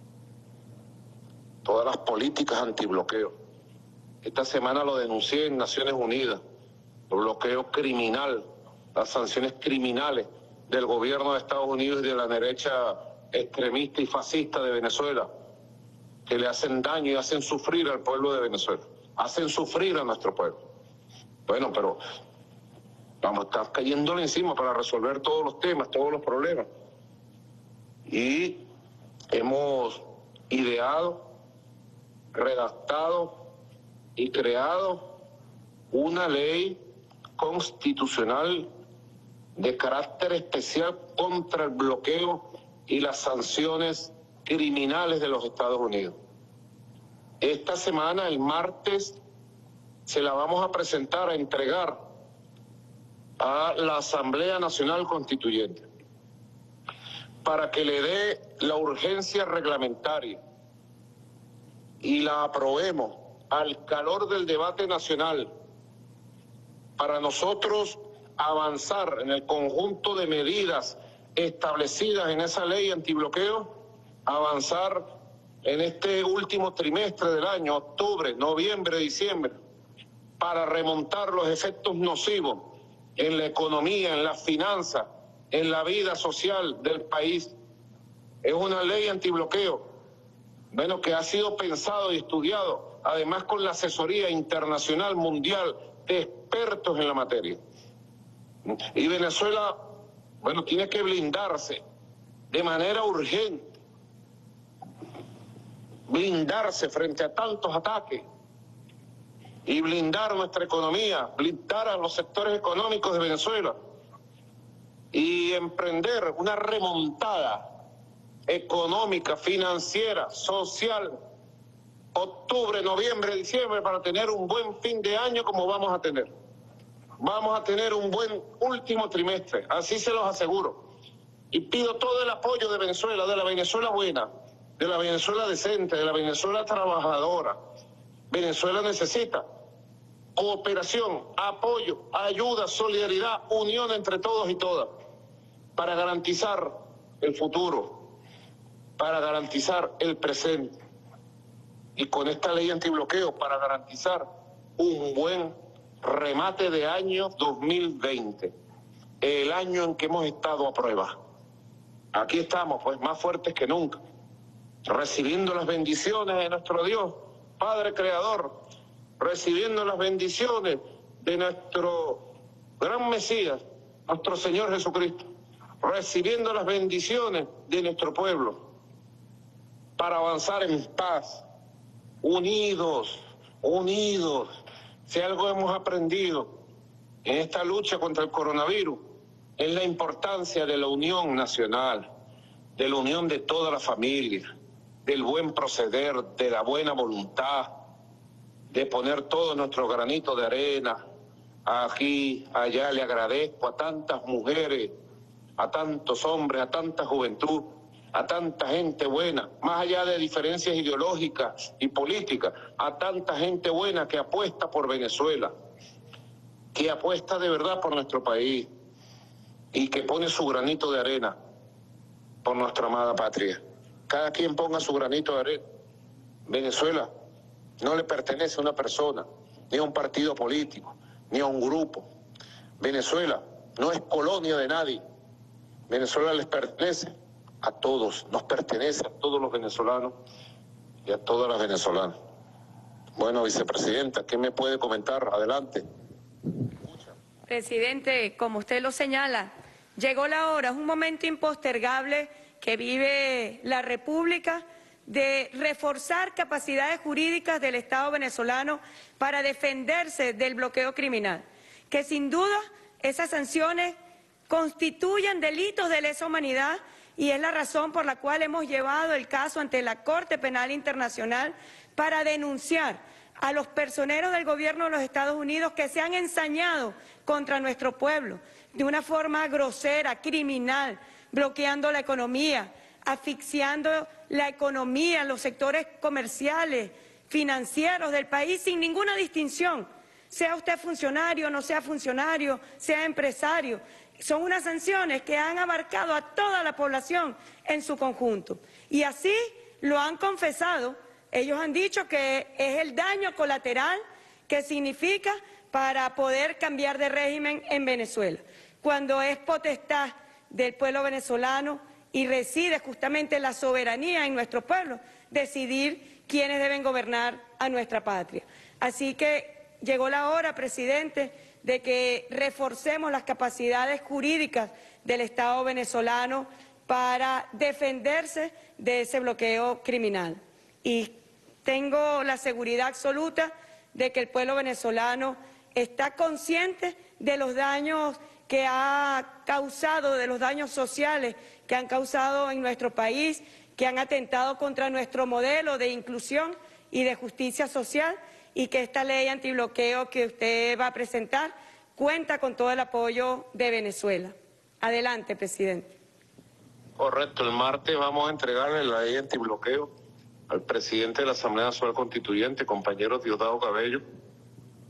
todas las políticas antibloqueo. Esta semana lo denuncié en Naciones Unidas, el bloqueo criminal, las sanciones criminales del gobierno de Estados Unidos y de la derecha extremista y fascista de Venezuela, que le hacen daño y hacen sufrir al pueblo de Venezuela, hacen sufrir a nuestro pueblo. Bueno, pero vamos a estar cayéndole encima para resolver todos los temas, todos los problemas. Y hemos ideado, redactado y creado una ley constitucional de carácter especial contra el bloqueo y las sanciones criminales de los Estados Unidos. Esta semana, el martes, se la vamos a presentar, a entregar a la Asamblea Nacional Constituyente para que le dé la urgencia reglamentaria y la aprobemos al calor del debate nacional para nosotros avanzar en el conjunto de medidas establecidas en esa ley antibloqueo, avanzar en este último trimestre del año, octubre, noviembre, diciembre, para remontar los efectos nocivos en la economía, en las finanzas, en la vida social del país. Es una ley antibloqueo, bueno, que ha sido pensado y estudiado, además con la asesoría internacional mundial de expertos en la materia. Y Venezuela, bueno, tiene que blindarse de manera urgente, blindarse frente a tantos ataques y blindar nuestra economía, blindar a los sectores económicos de Venezuela y emprender una remontada económica, financiera, social, octubre, noviembre, diciembre, para tener un buen fin de año como vamos a tener. Vamos a tener un buen último trimestre, así se los aseguro. Y pido todo el apoyo de Venezuela, de la Venezuela buena, de la Venezuela decente, de la Venezuela trabajadora. Venezuela necesita cooperación, apoyo, ayuda, solidaridad, unión entre todos y todas, para garantizar el futuro, para garantizar el presente. Y con esta ley antibloqueo, para garantizar un buen remate de año dos mil veinte, el año en que hemos estado a prueba. Aquí estamos, pues, más fuertes que nunca, recibiendo las bendiciones de nuestro Dios, Padre Creador, recibiendo las bendiciones de nuestro gran Mesías, nuestro Señor Jesucristo, recibiendo las bendiciones de nuestro pueblo, para avanzar en paz, unidos, unidos. Si algo hemos aprendido en esta lucha contra el coronavirus, es la importancia de la unión nacional, de la unión de toda la familia, del buen proceder, de la buena voluntad, de poner todo nuestro granito de arena. Aquí, allá, le agradezco a tantas mujeres, a tantos hombres, a tanta juventud, a tanta gente buena, más allá de diferencias ideológicas y políticas, a tanta gente buena que apuesta por Venezuela, que apuesta de verdad por nuestro país y que pone su granito de arena por nuestra amada patria. Cada quien ponga su granito de arena. Venezuela no le pertenece a una persona, ni a un partido político, ni a un grupo. Venezuela no es colonia de nadie. Venezuela les pertenece a todos, nos pertenece a todos los venezolanos y a todas las venezolanas. Bueno, vicepresidenta, ¿qué me puede comentar? Adelante. Presidente, como usted lo señala, llegó la hora, es un momento impostergable que vive la República de reforzar capacidades jurídicas del Estado venezolano para defenderse del bloqueo criminal, que sin duda esas sanciones constituyen delitos de lesa humanidad y es la razón por la cual hemos llevado el caso ante la Corte Penal Internacional para denunciar a los personeros del gobierno de los Estados Unidos que se han ensañado contra nuestro pueblo de una forma grosera, criminal, bloqueando la economía, asfixiando la economía, los sectores comerciales, financieros del país sin ninguna distinción, sea usted funcionario, no sea funcionario, sea empresario. Son unas sanciones que han abarcado a toda la población en su conjunto. Y así lo han confesado. Ellos han dicho que es el daño colateral que significa para poder cambiar de régimen en Venezuela, cuando es potestad del pueblo venezolano y reside justamente la soberanía en nuestro pueblo, decidir quiénes deben gobernar a nuestra patria. Así que llegó la hora, presidente, de que reforcemos las capacidades jurídicas del Estado venezolano para defenderse de ese bloqueo criminal. Y tengo la seguridad absoluta de que el pueblo venezolano está consciente de los daños que ha causado, de los daños sociales que han causado en nuestro país, que han atentado contra nuestro modelo de inclusión y de justicia social, y que esta ley antibloqueo que usted va a presentar cuenta con todo el apoyo de Venezuela. Adelante, presidente. Correcto, el martes vamos a entregarle la ley antibloqueo al presidente de la Asamblea Nacional Constituyente, compañero Diosdado Cabello, para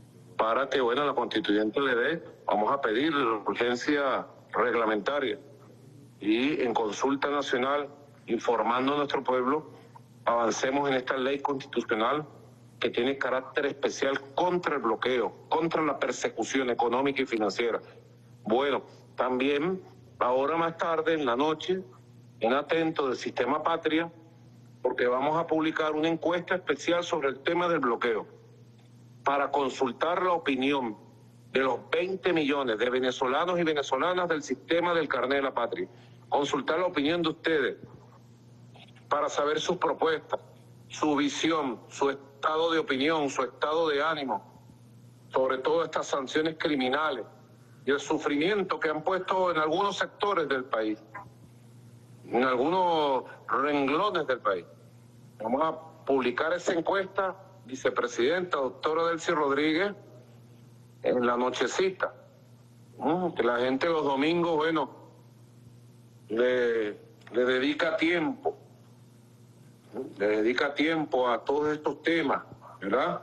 para que, bueno, la constituyente le dé, vamos a pedir urgencia reglamentaria y en consulta nacional, informando a nuestro pueblo, avancemos en esta ley constitucional que tiene carácter especial contra el bloqueo, contra la persecución económica y financiera. Bueno, también ahora más tarde, en la noche, en atento del Sistema Patria, porque vamos a publicar una encuesta especial sobre el tema del bloqueo, para consultar la opinión de los veinte millones de venezolanos y venezolanas del sistema del carnet de la patria. Consultar la opinión de ustedes para saber sus propuestas, su visión, su estado de opinión, su estado de ánimo, sobre todo estas sanciones criminales y el sufrimiento que han puesto en algunos sectores del país, en algunos renglones del país. Vamos a publicar esa encuesta, vicepresidenta, doctora Delcy Rodríguez, en la nochecita. Mm, que la gente los domingos, bueno, le, le dedica tiempo, le dedica tiempo a todos estos temas, ¿verdad?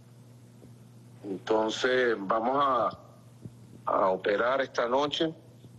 Entonces vamos a, a operar esta noche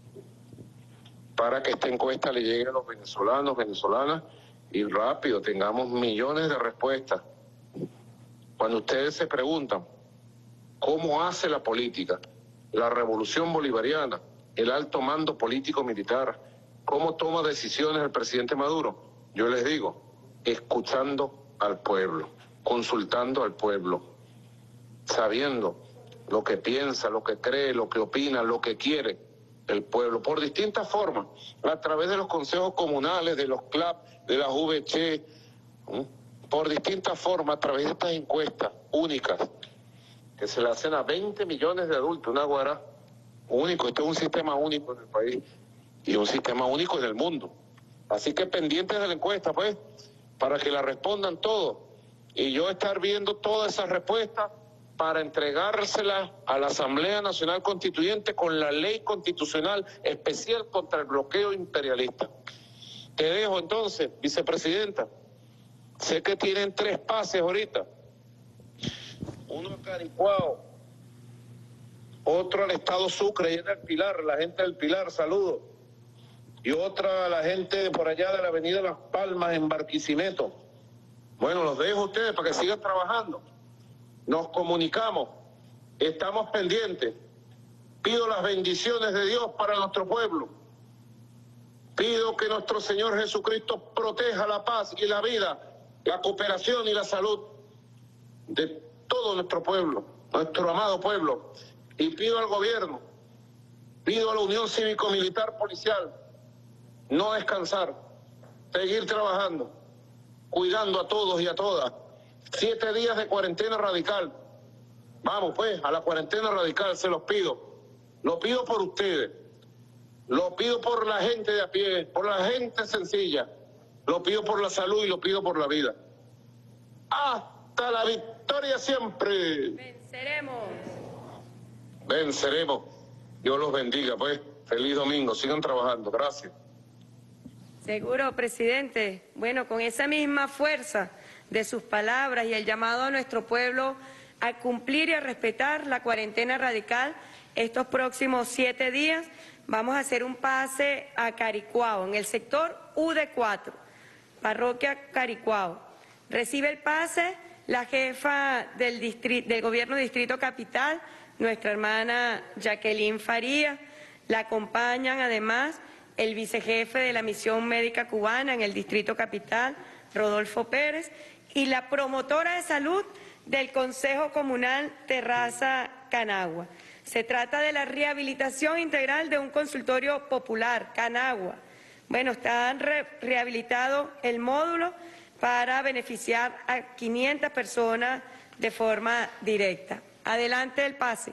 para que esta encuesta le llegue a los venezolanos, venezolanas, y rápido tengamos millones de respuestas. Cuando ustedes se preguntan cómo hace la política, la revolución bolivariana, el alto mando político-militar, cómo toma decisiones el presidente Maduro, yo les digo, escuchando al pueblo, consultando al pueblo, sabiendo lo que piensa, lo que cree, lo que opina, lo que quiere el pueblo, por distintas formas, a través de los consejos comunales, de los C L A P, de las V C, ¿eh? por distintas formas, a través de estas encuestas únicas, que se le hacen a veinte millones de adultos, una guará único. Este es un sistema único en el país y un sistema único en el mundo. Así que pendientes de la encuesta, pues, para que la respondan todos. Y yo estar viendo todas esas respuestas para entregárselas a la Asamblea Nacional Constituyente con la ley constitucional especial contra el bloqueo imperialista. Te dejo entonces, vicepresidenta. Sé que tienen tres pases ahorita. Uno a Caricuao, otro al Estado Sucre y el Pilar, la gente del Pilar, saludos. Y otra a la gente de por allá de la avenida Las Palmas en Barquisimeto. Bueno, los dejo a ustedes para que sigan trabajando. Nos comunicamos, estamos pendientes. Pido las bendiciones de Dios para nuestro pueblo. Pido que nuestro Señor Jesucristo proteja la paz y la vida, la cooperación y la salud de todo nuestro pueblo, nuestro amado pueblo. Y pido al gobierno, pido a la Unión Cívico-Militar Policial, no descansar, seguir trabajando, cuidando a todos y a todas. Siete días de cuarentena radical. Vamos pues, a la cuarentena radical, se los pido. Lo pido por ustedes. Lo pido por la gente de a pie, por la gente sencilla. Lo pido por la salud y lo pido por la vida. ¡Hasta la victoria siempre! Venceremos. Venceremos. Dios los bendiga, pues. Feliz domingo. Sigan trabajando. Gracias. Seguro, presidente. Bueno, con esa misma fuerza de sus palabras y el llamado a nuestro pueblo a cumplir y a respetar la cuarentena radical, estos próximos siete días vamos a hacer un pase a Caricuao, en el sector U D cuatro, parroquia Caricuao. Recibe el pase la jefa del, distrito, del gobierno Distrito Capital, nuestra hermana Jacqueline Faría. La acompañan además el vicejefe de la Misión Médica Cubana en el Distrito Capital, Rodolfo Pérez, y la promotora de salud del Consejo Comunal Terraza Canagua. Se trata de la rehabilitación integral de un consultorio popular, Canagua. Bueno, está re rehabilitado el módulo para beneficiar a quinientas personas de forma directa. Adelante el pase.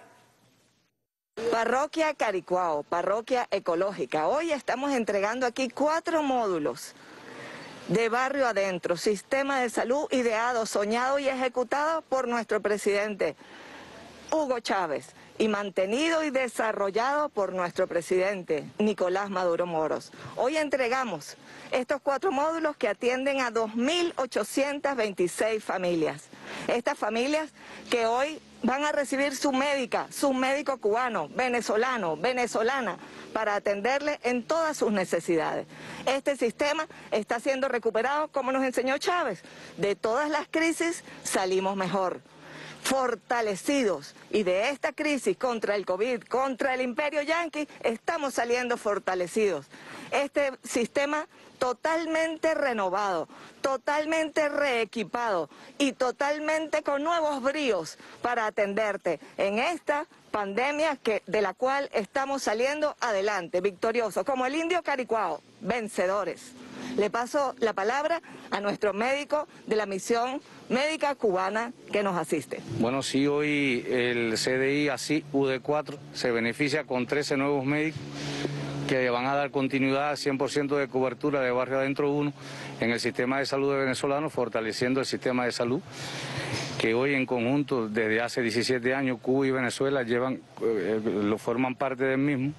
Parroquia Caricuao, parroquia ecológica. Hoy estamos entregando aquí cuatro módulos de barrio adentro, sistema de salud ideado, soñado y ejecutado por nuestro presidente Hugo Chávez y mantenido y desarrollado por nuestro presidente Nicolás Maduro Moros. Hoy entregamos estos cuatro módulos que atienden a dos mil ochocientas veintiséis familias. Estas familias que hoy van a recibir su médica, su médico cubano, venezolano, venezolana, para atenderle en todas sus necesidades. Este sistema está siendo recuperado, como nos enseñó Chávez. De todas las crisis salimos mejor, fortalecidos. Y de esta crisis contra el COVID, contra el imperio yanqui, estamos saliendo fortalecidos. Este sistema totalmente renovado, totalmente reequipado y totalmente con nuevos bríos para atenderte en esta pandemia que, de la cual estamos saliendo adelante, victoriosos, como el indio Caricuao, vencedores. Le paso la palabra a nuestro médico de la misión médica cubana que nos asiste. Bueno, sí, hoy el C D I así U D cuatro se beneficia con trece nuevos médicos que van a dar continuidad al cien por ciento de cobertura de Barrio Adentro uno en el sistema de salud de venezolanos, fortaleciendo el sistema de salud que hoy en conjunto desde hace diecisiete años Cuba y Venezuela llevan, eh, lo forman parte del mismo.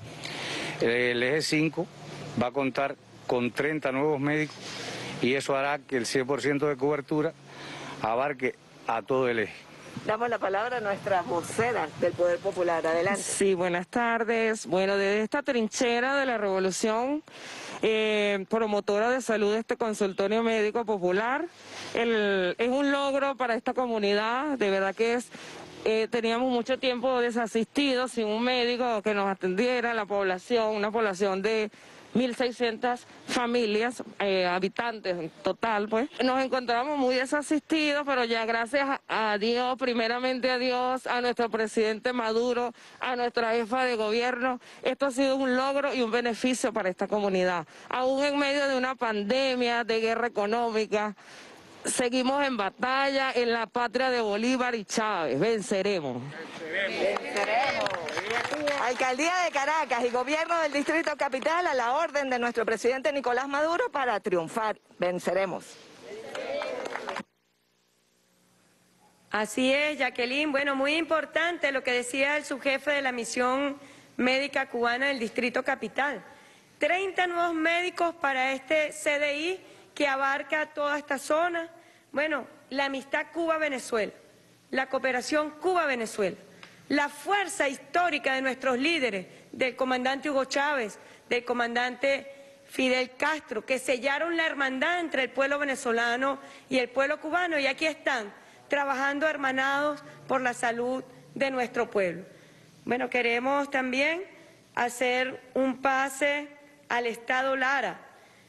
El eje cinco va a contar con treinta nuevos médicos y eso hará que el cien por ciento de cobertura abarque a todo el eje. Damos la palabra a nuestra vocera del Poder Popular. Adelante. Sí, buenas tardes. Bueno, desde esta trinchera de la revolución, eh, promotora de salud de este consultorio médico popular, el, es un logro para esta comunidad, de verdad que es, eh, teníamos mucho tiempo desasistidos, sin un médico que nos atendiera, la población, una población de mil seiscientas familias, eh, habitantes en total, pues. Nos encontramos muy desasistidos, pero ya gracias a Dios, primeramente a Dios, a nuestro presidente Maduro, a nuestra jefa de gobierno, esto ha sido un logro y un beneficio para esta comunidad. Aún en medio de una pandemia, de guerra económica, seguimos en batalla en la patria de Bolívar y Chávez. Venceremos. Venceremos. Venceremos. Alcaldía de Caracas y Gobierno del Distrito Capital a la orden de nuestro presidente Nicolás Maduro para triunfar. Venceremos. Así es, Jacqueline. Bueno, muy importante lo que decía el subjefe de la misión médica cubana del Distrito Capital. treinta nuevos médicos para este C D I que abarca toda esta zona. Bueno, la amistad Cuba-Venezuela, la cooperación Cuba-Venezuela, la fuerza histórica de nuestros líderes, del comandante Hugo Chávez, del comandante Fidel Castro, que sellaron la hermandad entre el pueblo venezolano y el pueblo cubano, y aquí están, trabajando hermanados por la salud de nuestro pueblo. Bueno, queremos también hacer un pase al Estado Lara.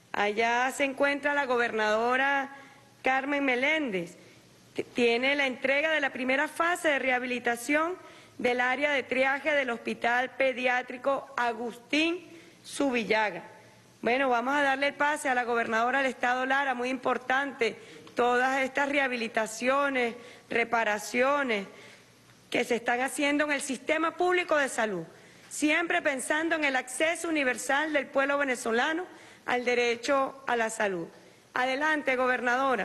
Allá se encuentra la gobernadora Carmen Meléndez. Tiene la entrega de la primera fase de rehabilitación del área de triaje del Hospital Pediátrico Agustín Zubillaga. Bueno, vamos a darle el pase a la gobernadora del Estado Lara, muy importante, todas estas rehabilitaciones, reparaciones que se están haciendo en el sistema público de salud, siempre pensando en el acceso universal del pueblo venezolano al derecho a la salud. Adelante, gobernadora.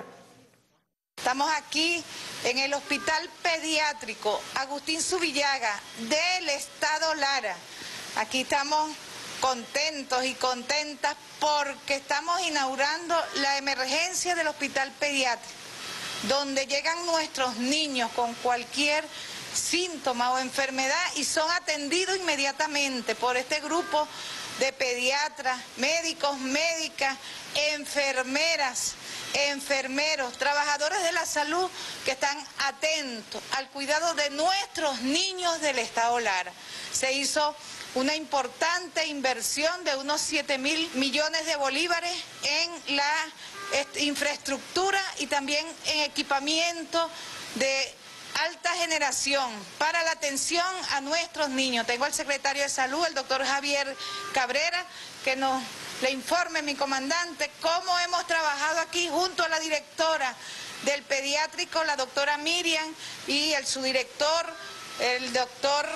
Estamos aquí en el Hospital Pediátrico Agustín Zubillaga del Estado Lara. Aquí estamos contentos y contentas porque estamos inaugurando la emergencia del Hospital Pediátrico, donde llegan nuestros niños con cualquier síntoma o enfermedad y son atendidos inmediatamente por este grupo de pediatras, médicos, médicas, enfermeras, enfermeros, trabajadores de la salud que están atentos al cuidado de nuestros niños del Estado Lara. Se hizo una importante inversión de unos siete mil millones de bolívares en la infraestructura y también en equipamiento de alta generación para la atención a nuestros niños. Tengo al secretario de Salud, el doctor Javier Cabrera, que nos le informe, mi comandante, cómo hemos trabajado aquí junto a la directora del pediátrico, la doctora Miriam, y el subdirector el doctor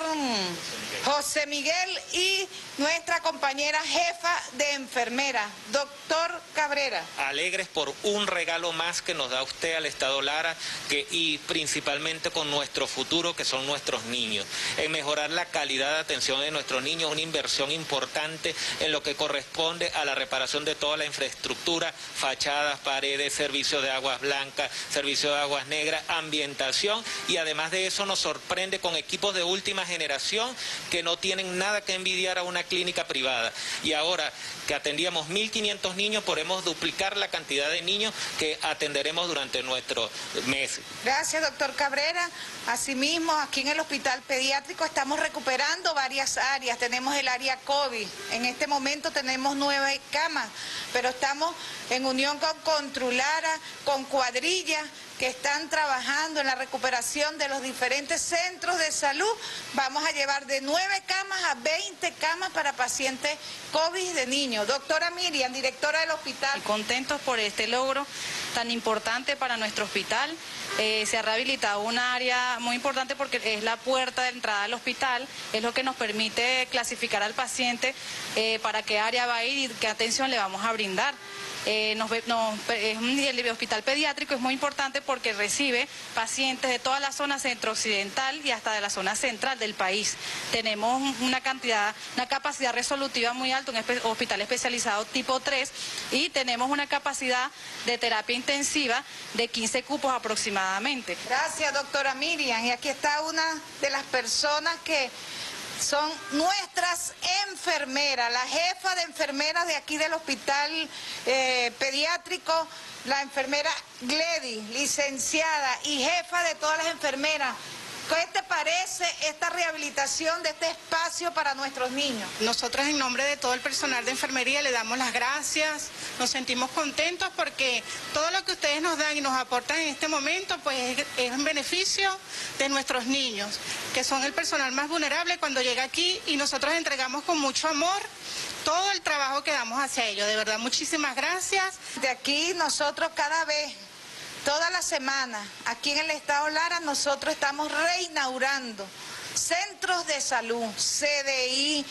José Miguel y nuestra compañera jefa de enfermera, doctor Cabrera. Alegres por un regalo más que nos da usted al Estado Lara que, y principalmente con nuestro futuro, que son nuestros niños. En mejorar la calidad de atención de nuestros niños, una inversión importante en lo que corresponde a la reparación de toda la infraestructura, fachadas, paredes, servicio de aguas blancas, servicio de aguas negras, ambientación, y además de eso nos sorprende con equipos de última generación que no tienen nada que envidiar a una clínica privada. Y ahora que atendíamos mil quinientos niños, podemos duplicar la cantidad de niños que atenderemos durante nuestro mes. Gracias, doctor Cabrera. Asimismo, aquí en el Hospital Pediátrico estamos recuperando varias áreas. Tenemos el área COVID. En este momento tenemos nueve camas, pero estamos en unión con Controlara, con Cuadrilla, que están trabajando en la recuperación de los diferentes centros de salud. Vamos a llevar de nueve camas a veinte camas para pacientes COVID de niños. Doctora Miriam, directora del hospital. Contentos por este logro tan importante para nuestro hospital. Eh, se ha rehabilitado un área muy importante porque es la puerta de entrada al hospital, es lo que nos permite clasificar al paciente eh, para qué área va a ir y qué atención le vamos a brindar. Eh, nos, nos, el hospital pediátrico es muy importante porque recibe pacientes de toda la zona centro-occidental y hasta de la zona central del país. Tenemos una cantidad, una capacidad resolutiva muy alta, un espe- hospital especializado tipo tres, y tenemos una capacidad de terapia intensiva de quince cupos aproximadamente. Gracias, doctora Miriam. Y aquí está una de las personas que son nuestras enfermeras, la jefa de enfermeras de aquí del hospital eh, pediátrico, la enfermera Gledy, licenciada y jefa de todas las enfermeras. ¿Qué te parece esta rehabilitación de este espacio para nuestros niños? Nosotros en nombre de todo el personal de enfermería le damos las gracias, nos sentimos contentos porque todo lo que ustedes nos dan y nos aportan en este momento pues es, es en beneficio de nuestros niños, que son el personal más vulnerable cuando llega aquí, y nosotros entregamos con mucho amor todo el trabajo que damos hacia ellos. De verdad, muchísimas gracias. De aquí nosotros cada vez, toda la semana, aquí en el Estado Lara, nosotros estamos reinaugurando centros de salud, C D I,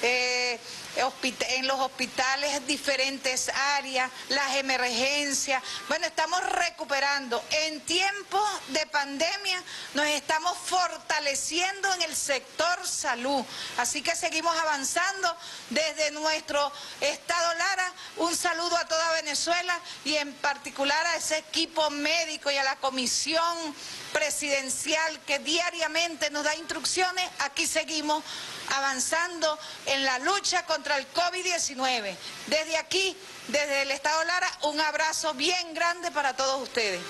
eh, en los hospitales, diferentes áreas, las emergencias. Bueno, estamos recuperando. En tiempos de pandemia nos estamos fortaleciendo en el sector salud. Así que seguimos avanzando desde nuestro Estado Lara. Un saludo a toda Venezuela y en particular a ese equipo médico y a la comisión presidencial que diariamente nos da instrucciones. Aquí seguimos avanzando en la lucha contra el COVID diecinueve. Desde aquí, desde el Estado Lara, un abrazo bien grande para todos ustedes.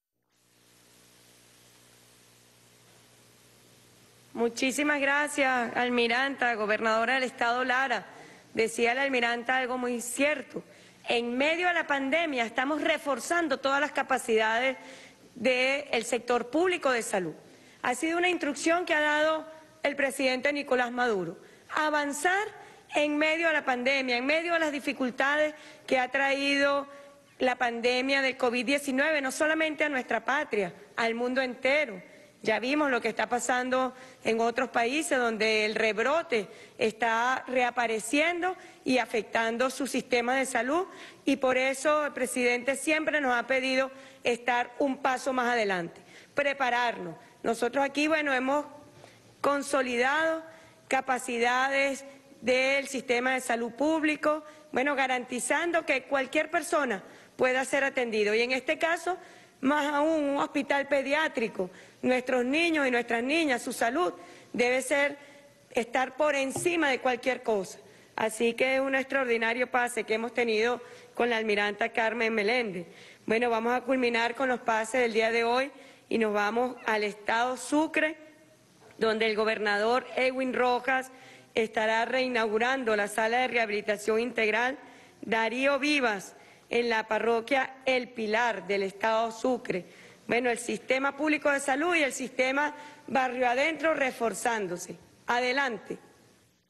Muchísimas gracias, almiranta, gobernadora del Estado Lara. Decía la almiranta algo muy cierto. En medio de la pandemia estamos reforzando todas las capacidades del sector público de salud. Ha sido una instrucción que ha dado el presidente Nicolás Maduro, avanzar en medio de la pandemia, en medio de las dificultades que ha traído la pandemia del COVID diecinueve, no solamente a nuestra patria, al mundo entero. Ya vimos lo que está pasando en otros países donde el rebrote está reapareciendo y afectando su sistema de salud, y por eso el presidente siempre nos ha pedido estar un paso más adelante, prepararnos. Nosotros aquí, bueno, hemos consolidado capacidades del sistema de salud público, bueno, garantizando que cualquier persona pueda ser atendido, y en este caso, más aún, un hospital pediátrico. Nuestros niños y nuestras niñas, su salud debe ser, estar por encima de cualquier cosa. Así que es un extraordinario pase que hemos tenido con la almiranta Carmen Meléndez. Bueno, vamos a culminar con los pases del día de hoy y nos vamos al estado Sucre, donde el gobernador Edwin Rojas estará reinaugurando la sala de rehabilitación integral Darío Vivas en la parroquia El Pilar del estado Sucre. Bueno, el sistema público de salud y el sistema barrio adentro reforzándose. Adelante.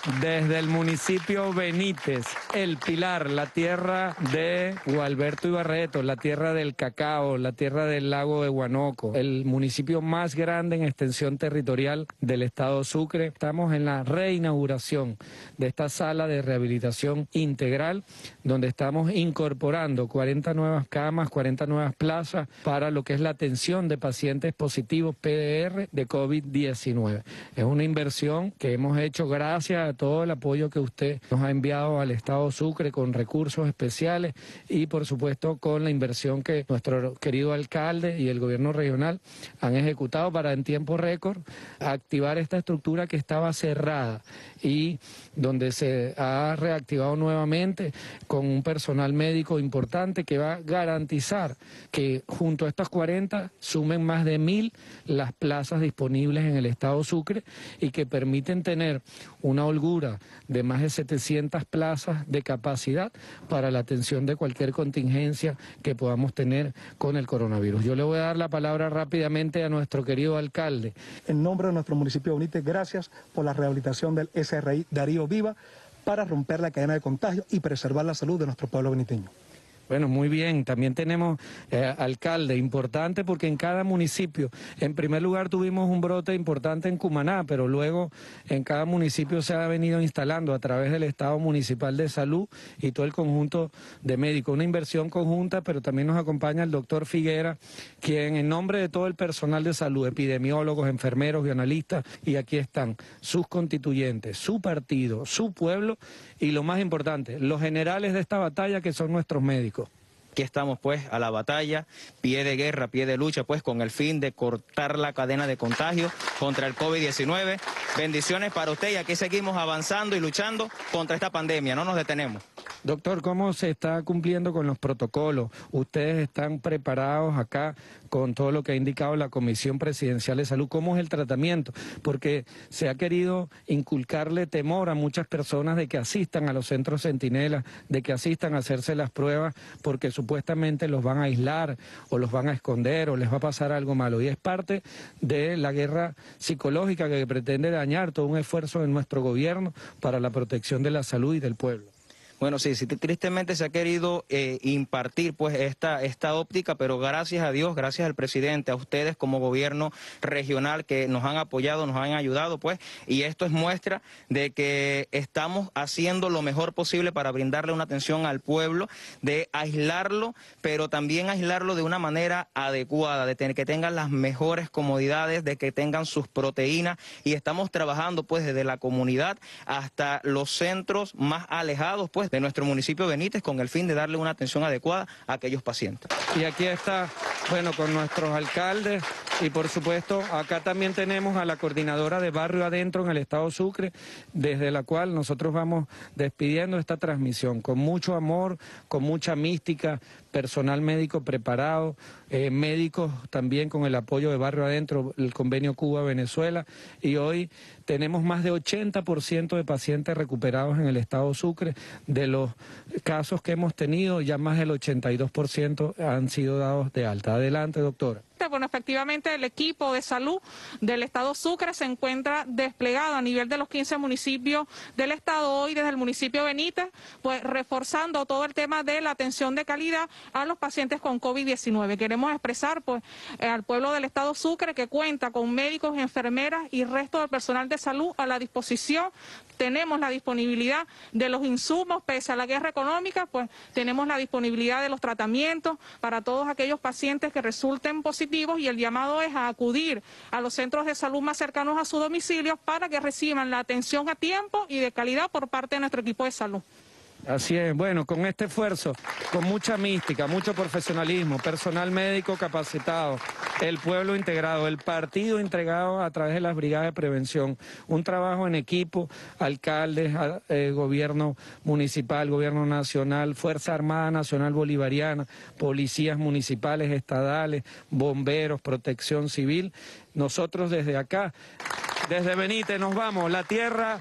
desde el municipio Benítez, El Pilar, la tierra de Gualberto Ibarreto, la tierra del cacao, la tierra del lago de Huánuco, el municipio más grande en extensión territorial del estado Sucre. Estamos en la reinauguración de esta sala de rehabilitación integral, donde estamos incorporando cuarenta nuevas camas, cuarenta nuevas plazas para lo que es la atención de pacientes positivos P D R de COVID diecinueve. Es una inversión que hemos hecho gracias a todo el apoyo que usted nos ha enviado al estado Sucre con recursos especiales y por supuesto con la inversión que nuestro querido alcalde y el gobierno regional han ejecutado para en tiempo récord activar esta estructura que estaba cerrada y donde se ha reactivado nuevamente con un personal médico importante que va a garantizar que junto a estas cuarenta sumen más de mil las plazas disponibles en el estado Sucre y que permiten tener una holgura de más de setecientas plazas de capacidad para la atención de cualquier contingencia que podamos tener con el coronavirus. Yo le voy a dar la palabra rápidamente a nuestro querido alcalde. En nombre de nuestro municipio de Benítez, gracias por la rehabilitación del S R I Darío Viva para romper la cadena de contagio y preservar la salud de nuestro pueblo beniteño. Bueno, muy bien. También tenemos eh, alcalde, importante porque en cada municipio, en primer lugar tuvimos un brote importante en Cumaná, pero luego en cada municipio se ha venido instalando a través del Estado Municipal de Salud y todo el conjunto de médicos. Una inversión conjunta, pero también nos acompaña el doctor Figuera, quien en nombre de todo el personal de salud, epidemiólogos, enfermeros, bioanalistas, y aquí están sus constituyentes, su partido, su pueblo y lo más importante, los generales de esta batalla que son nuestros médicos. Aquí estamos pues a la batalla, pie de guerra, pie de lucha, pues con el fin de cortar la cadena de contagio contra el COVID diecinueve. Bendiciones para usted y aquí seguimos avanzando y luchando contra esta pandemia, no nos detenemos. Doctor, ¿cómo se está cumpliendo con los protocolos? ¿Ustedes están preparados acá con todo lo que ha indicado la Comisión Presidencial de Salud? ¿Cómo es el tratamiento? Porque se ha querido inculcarle temor a muchas personas de que asistan a los centros centinelas, de que asistan a hacerse las pruebas, porque supuestamente los van a aislar o los van a esconder o les va a pasar algo malo. Y es parte de la guerra psicológica que pretende dañar todo un esfuerzo de nuestro gobierno para la protección de la salud y del pueblo. Bueno, sí, sí, tristemente se ha querido eh, impartir pues esta, esta óptica, pero gracias a Dios, gracias al presidente, a ustedes como gobierno regional que nos han apoyado, nos han ayudado, pues, y esto es muestra de que estamos haciendo lo mejor posible para brindarle una atención al pueblo, de aislarlo, pero también aislarlo de una manera adecuada, de tener que tengan las mejores comodidades, de que tengan sus proteínas, y estamos trabajando pues desde la comunidad hasta los centros más alejados, pues, de nuestro municipio Benítez con el fin de darle una atención adecuada a aquellos pacientes. Y aquí está, bueno, con nuestros alcaldes y por supuesto acá también tenemos a la coordinadora de Barrio Adentro en el estado Sucre, desde la cual nosotros vamos despidiendo esta transmisión con mucho amor, con mucha mística, personal médico preparado, eh, médicos también con el apoyo de Barrio Adentro, el convenio Cuba-Venezuela, y hoy tenemos más de ochenta por ciento de pacientes recuperados en el estado Sucre. De los casos que hemos tenido, ya más del ochenta y dos por ciento han sido dados de alta. Adelante, doctora. Bueno, efectivamente el equipo de salud del estado Sucre se encuentra desplegado a nivel de los quince municipios del estado hoy desde el municipio Benítez, pues reforzando todo el tema de la atención de calidad a los pacientes con COVID diecinueve. Queremos expresar pues eh, al pueblo del estado Sucre que cuenta con médicos, enfermeras y resto del personal de salud a la disposición. Tenemos la disponibilidad de los insumos, pese a la guerra económica, pues tenemos la disponibilidad de los tratamientos para todos aquellos pacientes que resulten positivos y el llamado es a acudir a los centros de salud más cercanos a su domicilio para que reciban la atención a tiempo y de calidad por parte de nuestro equipo de salud. Así es, bueno, con este esfuerzo, con mucha mística, mucho profesionalismo, personal médico capacitado, el pueblo integrado, el partido integrado a través de las brigadas de prevención, un trabajo en equipo, alcaldes, eh, gobierno municipal, gobierno nacional, Fuerza Armada Nacional Bolivariana, policías municipales, estadales, bomberos, protección civil. Nosotros desde acá, desde Benítez nos vamos, la tierra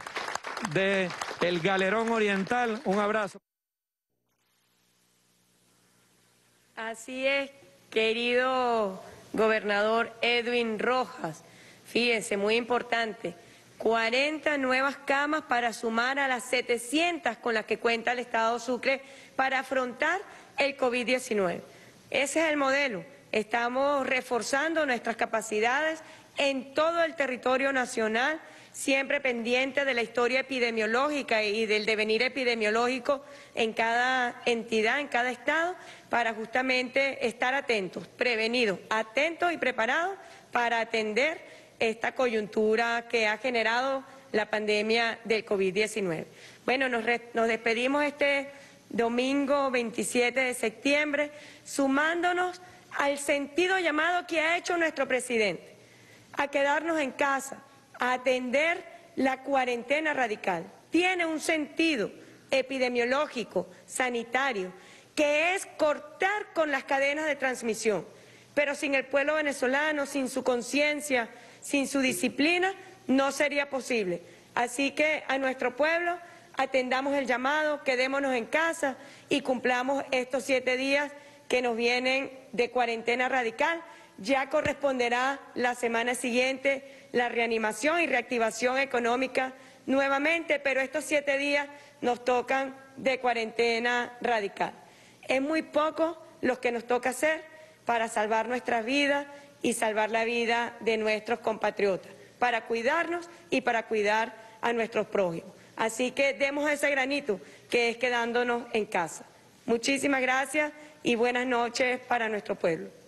de el Galerón Oriental. Un abrazo. Así es, querido gobernador Edwin Rojas. Fíjense, muy importante, cuarenta nuevas camas para sumar a las setecientas con las que cuenta el Estado Sucre para afrontar el COVID diecinueve. Ese es el modelo. Estamos reforzando nuestras capacidades en todo el territorio nacional, siempre pendiente de la historia epidemiológica y del devenir epidemiológico en cada entidad, en cada estado, para justamente estar atentos, prevenidos, atentos y preparados para atender esta coyuntura que ha generado la pandemia del COVID diecinueve. Bueno, nos, re, nos despedimos este domingo veintisiete de septiembre, sumándonos al sentido llamado que ha hecho nuestro presidente, a quedarnos en casa, a atender la cuarentena radical. Tiene un sentido epidemiológico, sanitario, que es cortar con las cadenas de transmisión. Pero sin el pueblo venezolano, sin su conciencia, sin su disciplina, no sería posible. Así que a nuestro pueblo atendamos el llamado, quedémonos en casa y cumplamos estos siete días que nos vienen de cuarentena radical. Ya corresponderá la semana siguiente la reanimación y reactivación económica nuevamente, pero estos siete días nos tocan de cuarentena radical. Es muy poco lo que nos toca hacer para salvar nuestras vidas y salvar la vida de nuestros compatriotas, para cuidarnos y para cuidar a nuestros prójimos. Así que demos ese granito que es quedándonos en casa. Muchísimas gracias y buenas noches para nuestro pueblo.